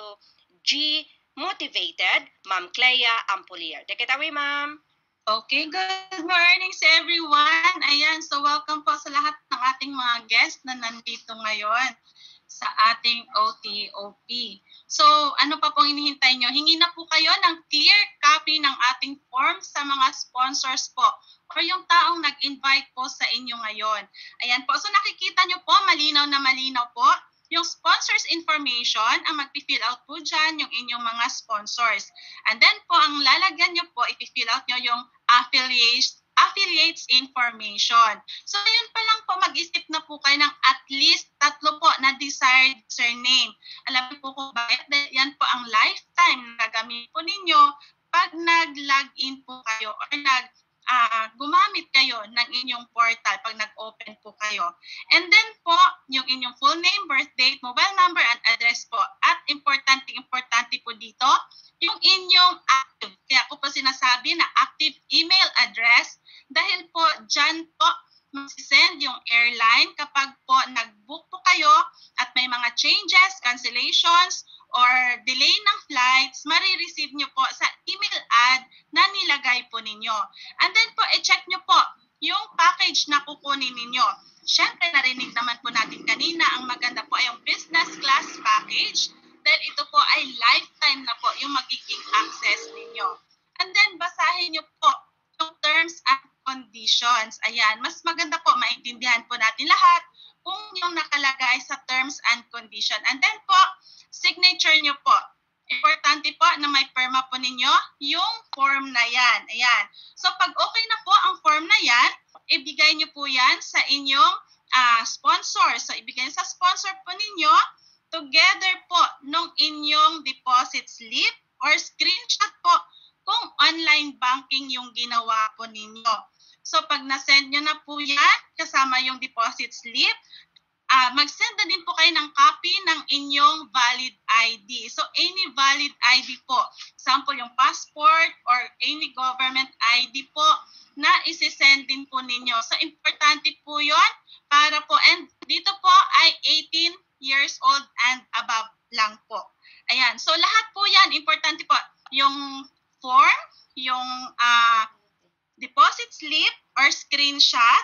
G Motivated, Ma'am Clea Ampulier. Take it away, Ma'am. Okay, good morning sa everyone. Ayan, so welcome po sa lahat ng ating mga guests na nandito ngayon sa ating O T O P. So, ano pa pong inihintay nyo? Hingi na po kayo ng clear copy ng ating form sa mga sponsors po or yung taong nag-invite po sa inyo ngayon. Ayan po. So, nakikita nyo po, malinaw na malinaw po. Yung sponsors information, ang mag-fill out po dyan, yung inyong mga sponsors. And then po, ang lalagyan nyo po, i-fill out nyo yung affiliates affiliates information. So, yun pa lang po, mag-isip na po kayo ng at least tatlo po na desired surname. Alam niyo po kung bakit? Yan po ang lifetime na gagamit po ninyo pag nag-login po kayo or nag uh, gumamit kayo ng inyong portal pag nag-open po kayo. And then po, yung inyong full name, birth date, mobile number, and address po. At importante, importante po dito, yung inyong active. Kaya ko po sinasabi na active email address dahil po dyan po mag-send yung airline kapag po nag-book po kayo at may mga changes, cancellations, or delay ng flights, marireceive nyo po sa email ad na nilagay po ninyo. And then po, i-check nyo po yung package na kukunin ninyo. Siyempre, narinig naman po natin kanina, ang maganda po ay yung business class package dahil ito po ay lifetime na po yung magiging access ninyo. And then, basahin nyo po yung terms and conditions. Ayan, mas maganda po, maintindihan po natin lahat kung yung nakalagay sa terms and condition. And then po, signature nyo po. Importante po na may perma po ninyo yung form na yan. Ayan. So, pag okay na po ang form na yan, ibigay nyo po yan sa inyong uh, sponsor. So, ibigay sa sponsor po ninyo together po nung inyong deposit slip or screenshot po kung online banking yung ginawa po ninyo. So, pag na-send nyo na po yan, kasama yung deposit slip, uh, mag-send na din po kayo ng copy ng inyong valid I D. So, any valid I D po, example yung passport or any government I D po na isi-send din po ninyo. So, importante po yon para po, and dito po ay eighteen years old and above lang po. Ayan. So, lahat po yan, importante po, yung form, yung uh, deposit slip or screenshot,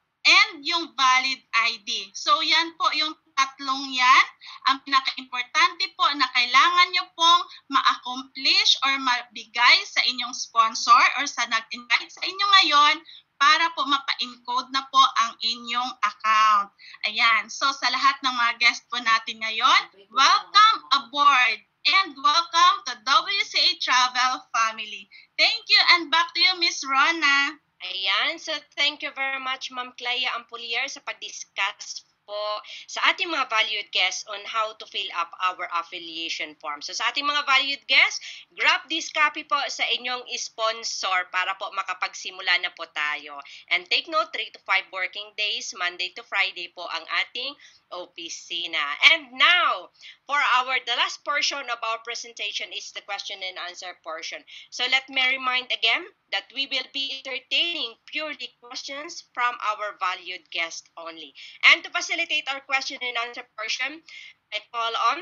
and yung valid I D. So, yan po yung tatlong yan. Ang pinaka-importante po na kailangan nyo pong ma-accomplish or mabigay sa inyong sponsor or sa nag-invite sa inyo ngayon para po mapa-encode na po ang inyong account. Ayan. So, sa lahat ng mga guest po natin ngayon, welcome aboard and welcome to W C A Travel Family. Thank you and back to you, Miss Rona. Ayan, so thank you very much, Ma'am Clea Ampulier, sa pag-discuss po sa ating mga valued guests on how to fill up our affiliation form. So sa ating mga valued guests, grab this copy po sa inyong sponsor para po makapagsimula na po tayo. And take note, three to five working days, Monday to Friday po ang ating opisina. And now, for our, the last portion of our presentation is the question and answer portion. So let me remind again that we will be entertaining purely questions from our valued guest only. And to facilitate our question and answer portion, I call on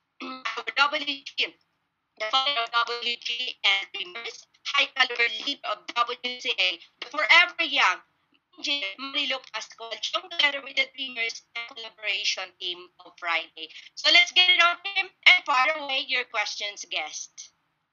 our W G, the founder of W G and Dreamers, high caliber lead of W C A, the forever young Marilu Pascual, together with the Dreamers and collaboration team of Friday. So let's get it on him and fire away your questions, guest.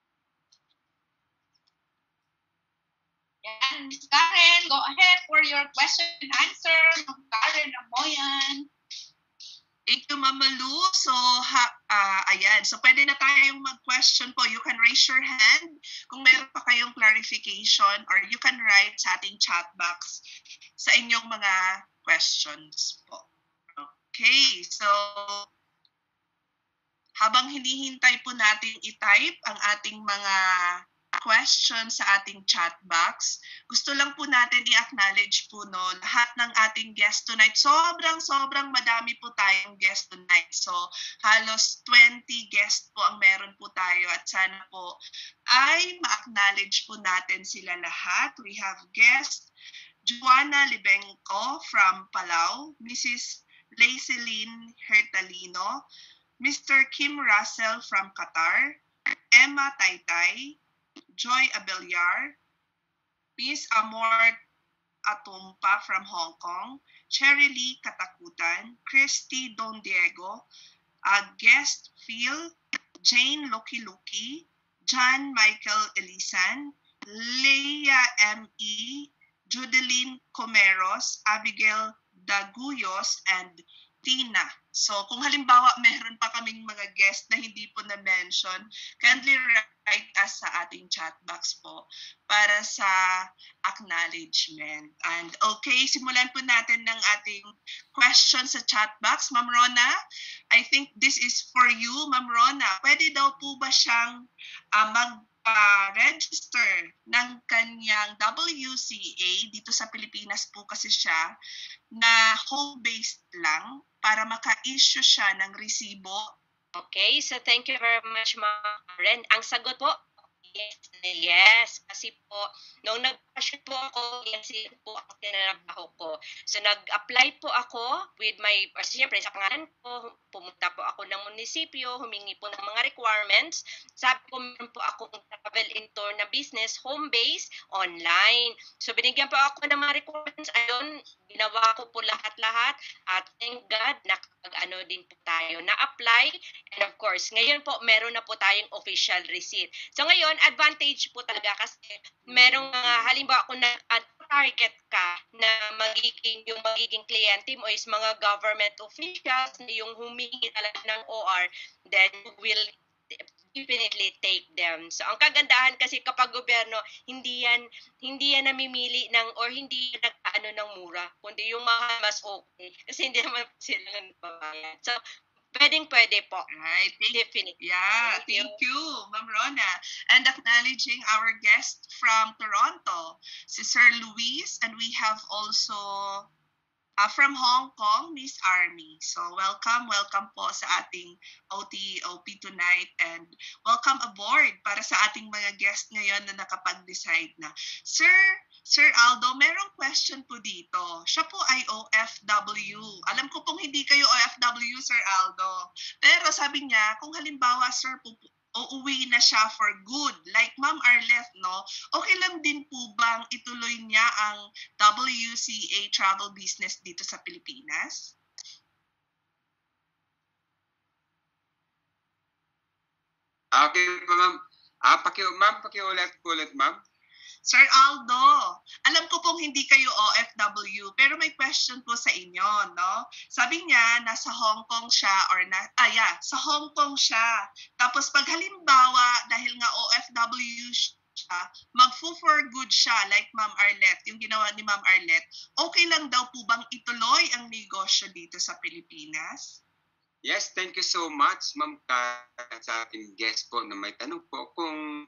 Yan, Miss Karen, go ahead for your question and answer. Ma'am Karen Amoyan. Thank you, Mama Lu. So, ha, uh, ayan. So, pwede na tayong mag-question po. You can raise your hand kung meron pa kayong clarification or you can write sa ating chat box sa inyong mga questions po. Okay. So, habang hinihintay po natin i-type ang ating mga question sa ating chat box. Gusto lang po natin i-acknowledge po no, lahat ng ating guest tonight. Sobrang, sobrang madami po tayong guest tonight. So, halos twenty guests po ang meron po tayo at sana po ay ma-acknowledge po natin sila lahat. We have guest Juana Libenco from Palau, Missus Laiceline Hertalino, Mister Kim Russell from Qatar, Emma Taytay, Joy Abelyar, Miss Amor Atumpa from Hong Kong, Cherry Lee Katakutan, Christy Don Diego, uh, guest Phil, Jane Loki Luki, John Michael Elisan, Leia M E, Judeline Comeros, Abigail Daguyos, and Tina. So, kung halimbawa meron pa kaming mga guest na hindi po na-mention, kindly write us sa ating chat box po para sa acknowledgement. And okay, simulan po natin ng ating question sa chat box. Ma'am Rona, I think this is for you, Ma'am Rona. Pwede daw po ba siyang uh, mag Uh, register ng kanyang W C A dito sa Pilipinas po kasi siya na home-based lang para maka-issue siya ng resibo? Okay, so thank you very much, Ma'am Ren. Ang sagot po, yes, yes. Kasi po, nung nag-passion po ako, yes, yun po ang tinanabaho ko. So nag-apply po ako with my, or siyempre sa pangalan ko, pumunta po ako ng munisipyo, humingi po ng mga requirements. Sabi ko, meron po akong travel and tour na business, home-based, online. So binigyan po ako ng mga requirements. Ayun, ginawa ko po lahat-lahat. At thank God, nakapag-ano din po tayo na-apply. And of course, ngayon po, meron na po tayong official receipt. So ngayon, advantage po talaga kasi merong mga, halimbawa kung na-target ka na magiging, yung magiging kliyente mo is mga government officials na yung humingi talaga ng O R, then will definitely take them. So ang kagandahan kasi kapag gobyerno, hindi yan hindi yan namimili ng or hindi yan nag-ano ng mura, kundi yung mahal mas okay kasi hindi naman sila nagbabayad. So pwedeng pwede po. Right. Thank, definitely. Yeah, thank, thank you, you Ma'am Rona. And acknowledging our guest from Toronto, si Sir Luis, and we have also Uh, from Hong Kong, Miss Army. So welcome, welcome po sa ating O T E O P tonight and welcome aboard para sa ating mga guest ngayon na nakapag-decide na. Sir, Sir Aldo, merong question po dito. Siya po ay O F W. Alam ko pong hindi kayo O F W, Sir Aldo. Pero sabi niya, kung halimbawa, Sir, pupu- uuwi na siya for good. Like Ma'am Arleth, no? Okay lang din po bang ituloy niya ang W C A travel business dito sa Pilipinas? Okay po, ma'am. Ah, paki, ma'am, pakiulit po ulit, ma'am. Sir Aldo, alam ko pong hindi kayo O F W, pero may question po sa inyo, no? Sabi niya, nasa Hong Kong siya, or na, ah yeah, sa Hong Kong siya. Tapos pag halimbawa, dahil nga O F W siya, mag-for good siya, like Ma'am Arlette, yung ginawa ni Ma'am Arlette, okay lang daw po bang ituloy ang negosyo dito sa Pilipinas? Yes, thank you so much, ma'am, sa ating guest po na may tanong po kung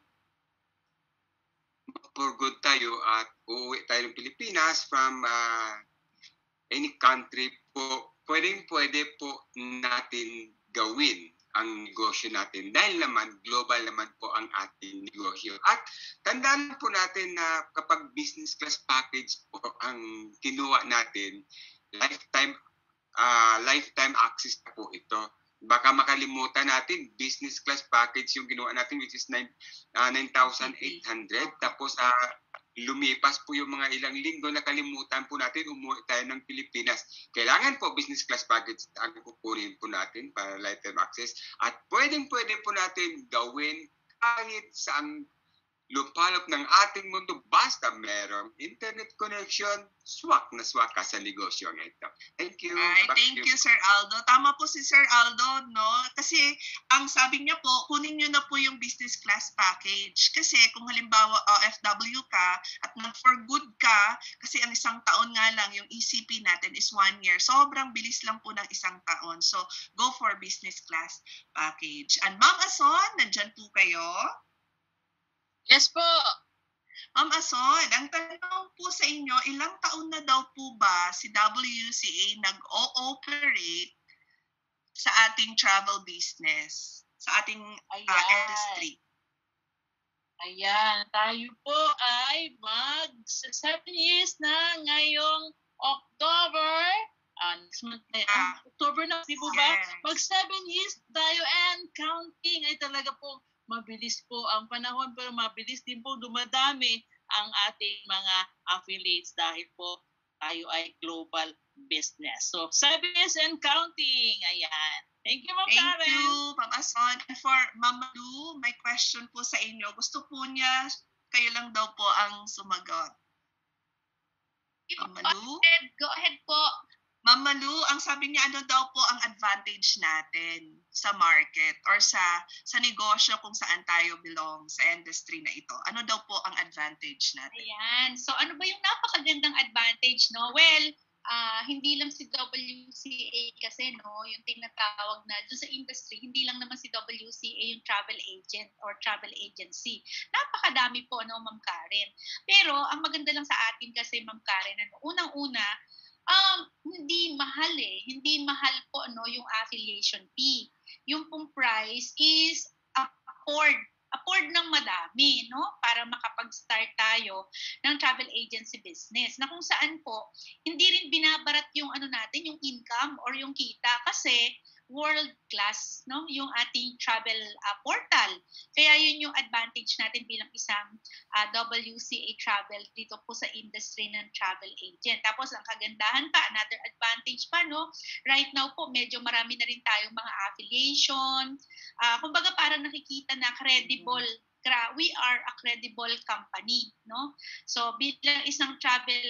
for good tayo at uuwi tayo ng Pilipinas from uh, any country po, pwedeng pwede po natin gawin ang negosyo natin dahil naman global naman po ang ating negosyo. At tandaan po natin na kapag business class package po ang kinuha natin, lifetime uh, lifetime access na po ito. Baka makalimutan natin, business class package yung ginawa natin which is nine thousand eight hundred. Tapos uh, lumipas po yung mga ilang linggo, nakalimutan po natin, umuwi tayo ng Pilipinas. Kailangan po business class package ang kukunin po natin para lifetime access. At pwedeng pwede po natin gawin kahit saan lupalop ng ating mundo basta merong internet connection, swak na swak ka sa negosyo ng ito. Thank you. Ay, thank you. you, Sir Aldo. Tama po si Sir Aldo, no? Kasi ang sabi niya po, kunin niyo na po yung business class package. Kasi kung halimbawa O F W ka at nag-for good ka, kasi ang isang taon nga lang, yung E C P natin is one year. Sobrang bilis lang po ng isang taon. So, go for business class package. And Ma'am Ason, nandyan po kayo? Yes po. Ma'am Asod, ang tanong po sa inyo, ilang taon na daw po ba si W C A nag-ooperate sa ating travel business, sa ating uh, industry? Ayan, tayo po ay mag seven years na ngayong October. Uh, next month na yan. Ah, October na, di po ba? yes. Mag seven years tayo and counting ay talaga po mabilis po ang panahon pero mabilis din po dumadami ang ating mga affiliates dahil po tayo ay global business. So, seven years and counting. Ayan. Thank you, Ma'am Thank Karen. you, Ma'am Ason. And for Ma'am Lu, may question po sa inyo. Gusto po niya, kayo lang daw po ang sumagot. Ma'am Lu? Go ahead po. Ma'am Lu, ang sabi niya, ano daw po ang advantage natin sa market or sa sa negosyo kung saan tayo belong sa industry na ito? Ano daw po ang advantage natin? Ayan. So ano ba yung napakagandang advantage, no? Well, uh, hindi lang si W C A kasi, no, yung tinatawag na doon sa industry, hindi lang naman si W C A yung travel agent or travel agency. Napakadami po, no, Ma'am Karen. Pero ang maganda lang sa atin kasi, Ma'am Karen, ano, unang-una, Um, hindi mahal eh. Hindi mahal po ano, yung affiliation fee. Yung pong price is afford. Afford ng madami, no? Para makapag-start tayo ng travel agency business. Na kung saan po, hindi rin binabarat yung ano natin, yung income or yung kita kasi world class, no, yung ating travel uh, portal. Kaya yun yung advantage natin bilang isang uh, W C A travel dito po sa industry ng travel agent. Tapos ang kagandahan pa, another advantage pa, no, right now po medyo marami na rin tayong mga affiliation. Uh, kumbaga parang nakikita na credible, we are a credible company, no? So bilang isang travel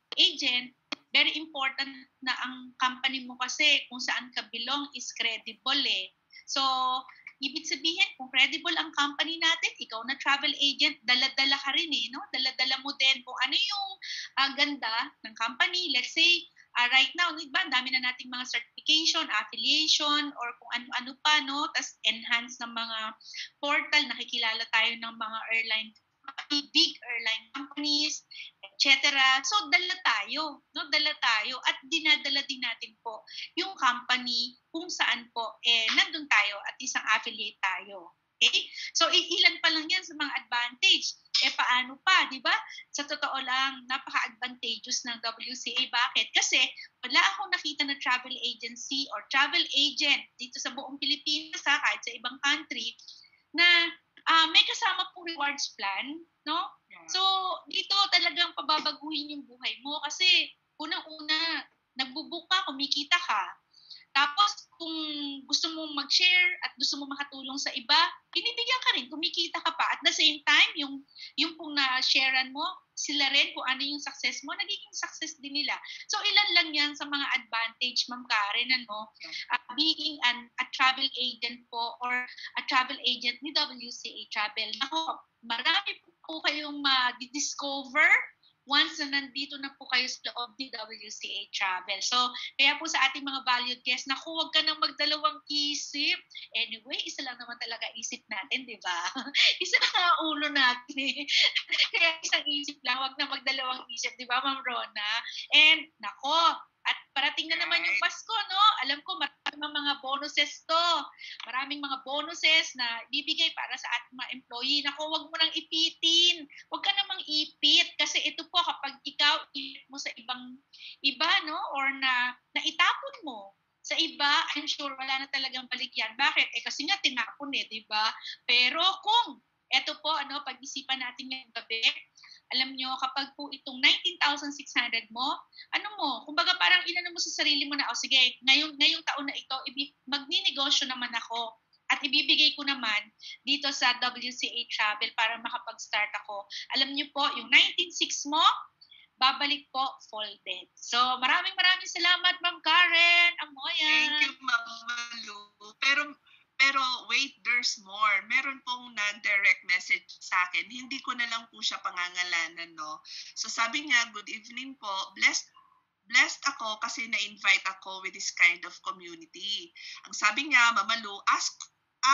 agent, very important na ang company mo kasi kung saan ka belong is credible eh. So, ibig sabihin, kung credible ang company natin, ikaw na travel agent, dala-dala ka rin eh, no? Dala-dala mo din kung ano yung uh, ganda ng company. Let's say, uh, right now, diba, dami na nating mga certification, affiliation, or kung ano-ano pa, no? Tapos enhance ng mga portal, nakikilala tayo ng mga airline big airline companies, et cetera. So, dala tayo, no? Dala tayo at dinadala din natin po yung company kung saan po eh nandun tayo at isang affiliate tayo. Okay? So, ilan pa lang yan sa mga advantage. Eh, paano pa, di ba? Sa totoo lang, napaka-advantageous ng W C A. Bakit? Kasi wala akong nakita na travel agency or travel agent dito sa buong Pilipinas, ha, kahit sa ibang country, na uh, may kasama pong rewards plan, no? So, dito talagang pababaguhin yung buhay mo kasi unang-una, nagbubook ka, kumikita ka. Tapos, kung gusto mong mag-share at gusto mong makatulong sa iba, binibigyan ka rin, kumikita ka pa. At the same time, yung, yung kung na-sharean mo, sila rin kung ano yung success mo, nagiging success din nila. So, ilan lang yan sa mga advantage, Ma'am Karen, ano, uh, being an, a travel agent po or a travel agent ni W C A Travel. Ako, marami po kayong ma-discover once na nandito na po kayo sa loob ni W C A Travel. So, kaya po sa ating mga valued guests, naku, huwag ka nang magdalawang isip. Anyway, isa lang naman talaga isip natin, di ba? Isa lang ang ulo natin eh. Kaya isang isip lang, huwag na magdalawang isip, di ba, Ma'am Rona? And, nako, at parating na naman yung Pasko, no? Alam ko, maraming mga bonuses to. Maraming mga bonuses na bibigay para sa ating mga employee. Naku, huwag mo nang ipitin. Huwag ka namang ipit. Kasi ito po, kapag ikaw ipit mo sa ibang iba, no? Or na naitapon mo sa iba, I'm sure wala na talagang balik yan. Bakit? Eh, kasi nga tinapon eh, di ba? Pero kung, eto po, ano, pag-isipan natin ngayong gabi, alam nyo, kapag po itong nineteen thousand six hundred mo, ano mo, kumbaga parang inano mo sa sarili mo na, oh sige, ngayong, ngayong taon na ito, magninegosyo naman ako at ibibigay ko naman dito sa W C A Travel para makapag-start ako. Alam nyo po, yung nineteen six mo, babalik po folded. So, maraming maraming salamat, Ma'am Karen Amoyan. Thank you, Ma'am Malu. Pero Pero wait, there's more. Meron pong na-direct message sa akin. Hindi ko na lang po siya pangangalanan, no? So sabi niya, good evening po. Blessed blessed ako kasi na-invite ako with this kind of community. Ang sabi niya, Mama Lu, ask, ask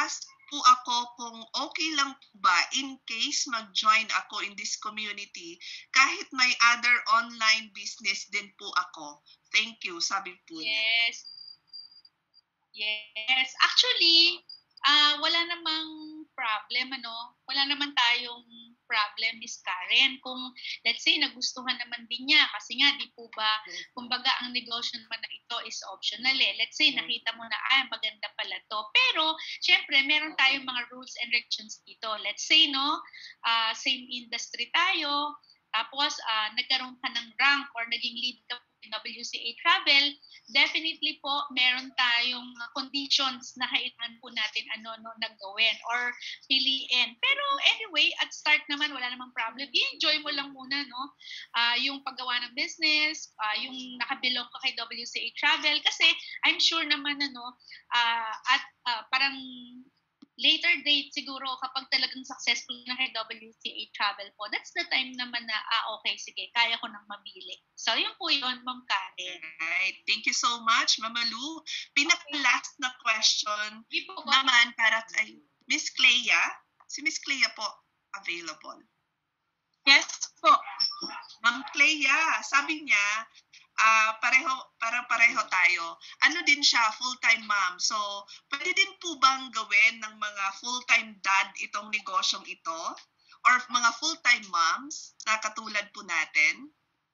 po ako kung okay lang po ba in case mag-join ako in this community kahit may other online business din po ako. Thank you, sabi po niya. Yes. Yes. Actually, uh, wala namang problem, ano? Wala naman tayong problem, Miss Karen. Kung, let's say, nagustuhan naman din niya, kasi nga, di po ba, kumbaga, ang negosyo naman na ito is optional eh. Let's say, nakita mo na, ah, maganda pala to. Pero, syempre, meron tayong mga rules and regulations dito. Let's say, no, uh, same industry tayo, tapos, uh, nagkaroon ka ng rank or naging lead ka in W C A Travel, definitely po, meron tayong conditions na kailangan po natin ano-ano nagawin or piliin. Pero anyway, at start naman, wala namang problem. I-enjoy mo lang muna, no? Uh, yung paggawa ng business, uh, yung nakabilong ka kay W C A Travel. Kasi I'm sure naman, ano, uh, at uh, parang later date siguro kapag talagang successful na kay W C A Travel po, that's the time naman na, ah, okay, sige, kaya ko nang mamili. So, yun po yun, Ma'am Karen. Alright. Thank you so much, Mama Lu. Pinaka-last na question naman para kay Miss Clea. Si Miss Clea po, available. Yes po. Ma'am Clea, sabi niya, Uh, pareho, para pareho tayo. Ano din siya, full-time mom. So, pwede din po bang gawin ng mga full-time dad itong negosyong ito? Or mga full-time moms na katulad po natin?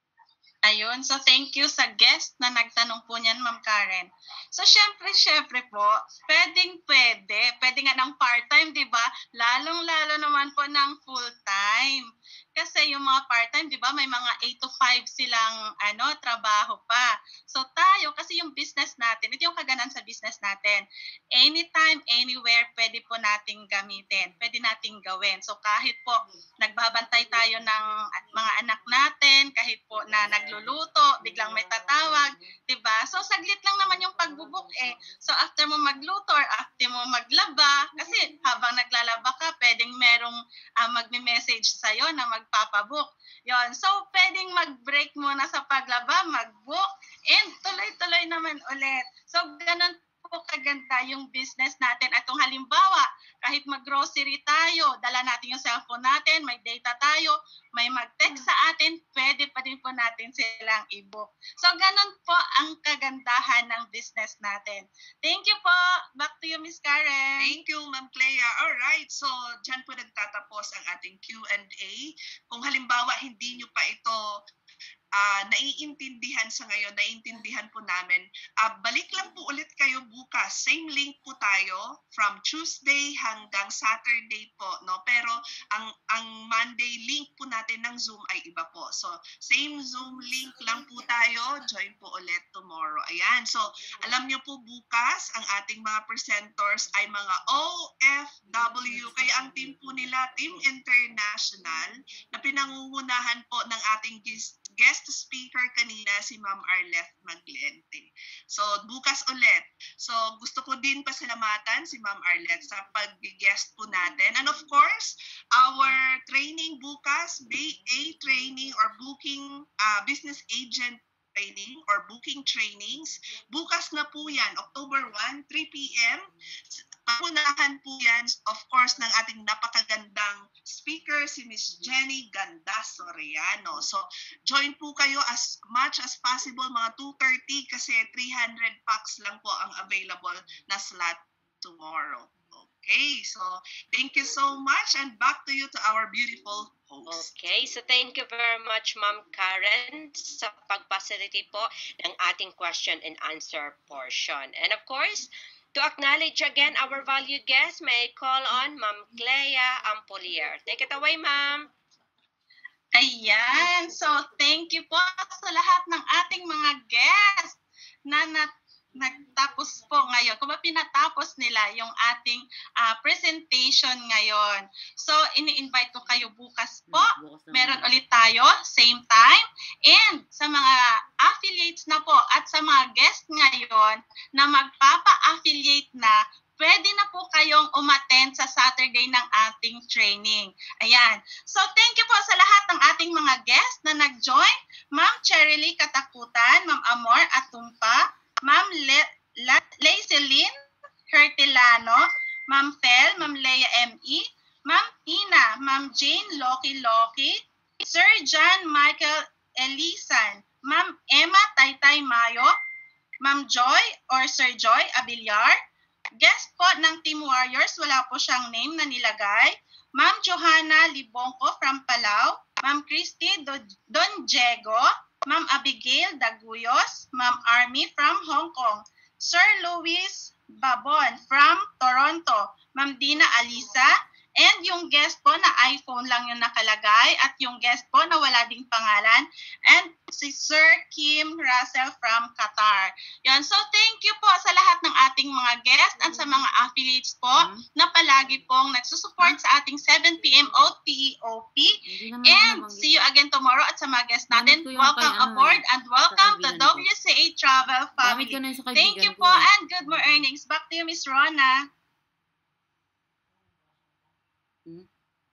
Ayun, so thank you sa guest na nagtanong po niyan, Ma'am Karen. So, syempre, syempre po, pwedeng pwede. Pwede nga ng part-time, di ba? Lalong-lalo naman po ng full-time. Kasi yung mga part-time, di ba, may mga eight to five silang ano, trabaho pa. So tayo, kasi yung business natin, ito yung kaganan sa business natin. Anytime, anywhere, pwede po nating gamitin. Pwede nating gawin. So kahit po nagbabantay tayo ng mga anak natin, kahit po na nagluluto, biglang may tatawag, di ba? So saglit lang naman yung pagbubuk eh. So after mo magluto or after mo maglaba, kasi habang naglalaba ka, pwedeng merong uh, magme-message sa'yo na magpapabook. Yon. So, pwedeng mag-break muna sa paglaba, mag-book, and tuloy-tuloy naman ulit. So, ganun po kaganda yung business natin. At kung halimbawa, kahit mag-grocery tayo, dala natin yung cellphone natin, may data tayo, may mag-text sa atin, pwede pa din po natin silang i-book. So, ganun po ang kagandahan ng business natin. Thank you po. Back to you, Miss Karen. Thank you, Ma'am Clea. Alright, so dyan po nagtatapos ang ating Q and A. Kung halimbawa hindi nyo pa ito uh, naiintindihan sa ngayon, naiintindihan po namin, uh, balik lang po ulit kayo bukas. Same link po tayo from Tuesday hanggang Saturday po, no? Pero ang ang Monday link po natin ng Zoom ay iba po. So, same Zoom link lang po tayo. Join po ulit tomorrow. Ayan. So, alam niyo po bukas ang ating mga presenters ay mga O F W. Kaya ang team po nila, Team International, na pinangungunahan po ng ating guest guest speaker kanina, si Ma'am Arleth Magliente. So, bukas ulit. So, gusto ko din pasalamatan si Ma'am Arleth sa pag-guest po natin. And of course, our training bukas, B A training or booking, uh, business agent training or booking trainings. Bukas na po yan, October first, three p m Pangunahan po yan, of course, ng ating napakagandang speaker, si Miss Jenny Ganda Soriano. So, join po kayo as much as possible, mga two thirty, kasi three hundred packs lang po ang available na slot tomorrow. Okay, so thank you so much and back to you to our beautiful host. Okay, so thank you very much, Ma'am Karen, sa pag-facilitate po ng ating question and answer portion. And of course, to acknowledge again our valued guest, may I call on Ma'am Clea Ampolier. Take it away, Ma'am. Ayan, so thank you po sa lahat ng ating mga guests na nat nagtapos po ngayon. Kung ba pinatapos nila yung ating uh, presentation ngayon. So, ini-invite ko kayo bukas po. Meron ulit tayo, same time. And sa mga affiliates na po at sa mga guests ngayon na magpapa-affiliate na, pwede na po kayong umattend sa Saturday ng ating training. Ayan. So, thank you po sa lahat ng ating mga guests na nag-join. Ma'am Cheryly Katakutan, Ma'am Amor Atumpa, Ma'am Le- La- Laiseline Hertilano, Ma'am Fel, Ma'am Leia M E, Ma'am Tina, Ma'am Jane Loki Loki, Sir John Michael Elisan, Ma'am Emma Taytay Mayo, Ma'am Joy or Sir Joy Abiliar, guest po ng Team Warriors, wala po siyang name na nilagay, Ma'am Johanna Libongko from Palau, Ma'am Christy Don Diego, Ma'am Abigail Daguyos, Ma'am Army from Hong Kong, Sir Louis Babon from Toronto, Ma'am Dina Alisa, and yung guest po na iPhone lang yung nakalagay at yung guest po na wala ding pangalan, and si Sir Kim Russell from Qatar. Yan. So thank you po sa lahat ng ating mga guests at sa mga affiliates po na palagi pong nagsusupport sa ating seven p.m. O T E O P. And see you again tomorrow at sa mga guests natin. Welcome aboard and welcome to W C A Travel Family. Thank you po and good more earnings. Back to you, Miss Rona. Hmm?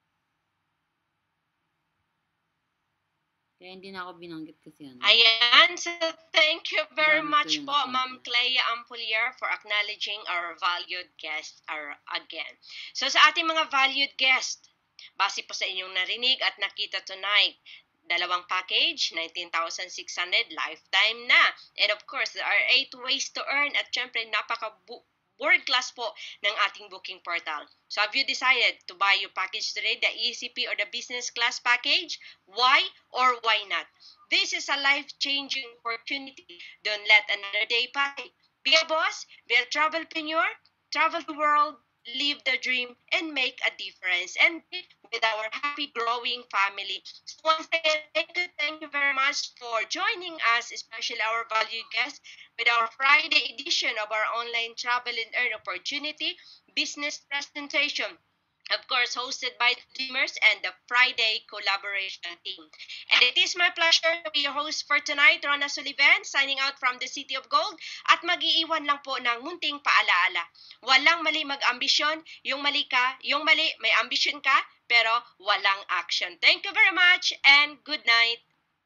Kaya hindi na ako binanggit kasi ano. Ayan, so thank you very Gamit ko much yung po, account Ma'am niya. Clea Ampulier, for acknowledging our valued guest are again. So sa ating mga valued guest, base po sa inyong narinig at nakita tonight, dalawang package, nineteen thousand six hundred, lifetime na. And of course, there are eight ways to earn at syempre napaka world class po ng ating booking portal. So have you decided to buy your package today, the E C P or the business class package? Why or why not? This is a life-changing opportunity. Don't let another day pass. Be a boss, be a travelpreneur, travel the world, live the dream, and make a difference. And with our happy growing family. So once again, thank you, thank you very much for joining us, especially our valued guests, with our Friday edition of our online travel and earn opportunity business presentation. Of course, hosted by the Dreamers and the Friday collaboration team. And it is my pleasure to be your host for tonight, Rona Sullivan, signing out from the City of Gold. At mag-iiwan lang po ng munting paalaala. Walang mali mag-ambisyon. Yung mali ka, yung mali, may ambisyon ka, pero walang action. Thank you very much and good night.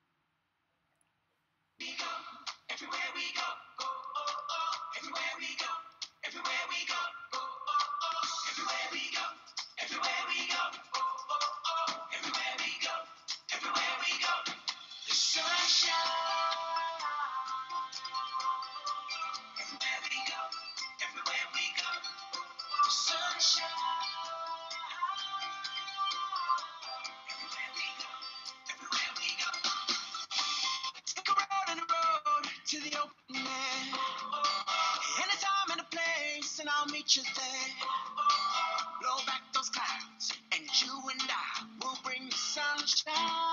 Everywhere we go, go, oh, oh. Everywhere we go, everywhere we go, go, oh, oh. Everywhere we go, everywhere we go, oh, oh, oh. Everywhere we go, everywhere we go. The sunshine. Everywhere we go, everywhere we go. The sunshine. Everywhere we go, everywhere we go. Take a road and a road to the open air. Anytime and a place, and I'll meet you there. Blow back those clouds, and you and I will bring the sunshine.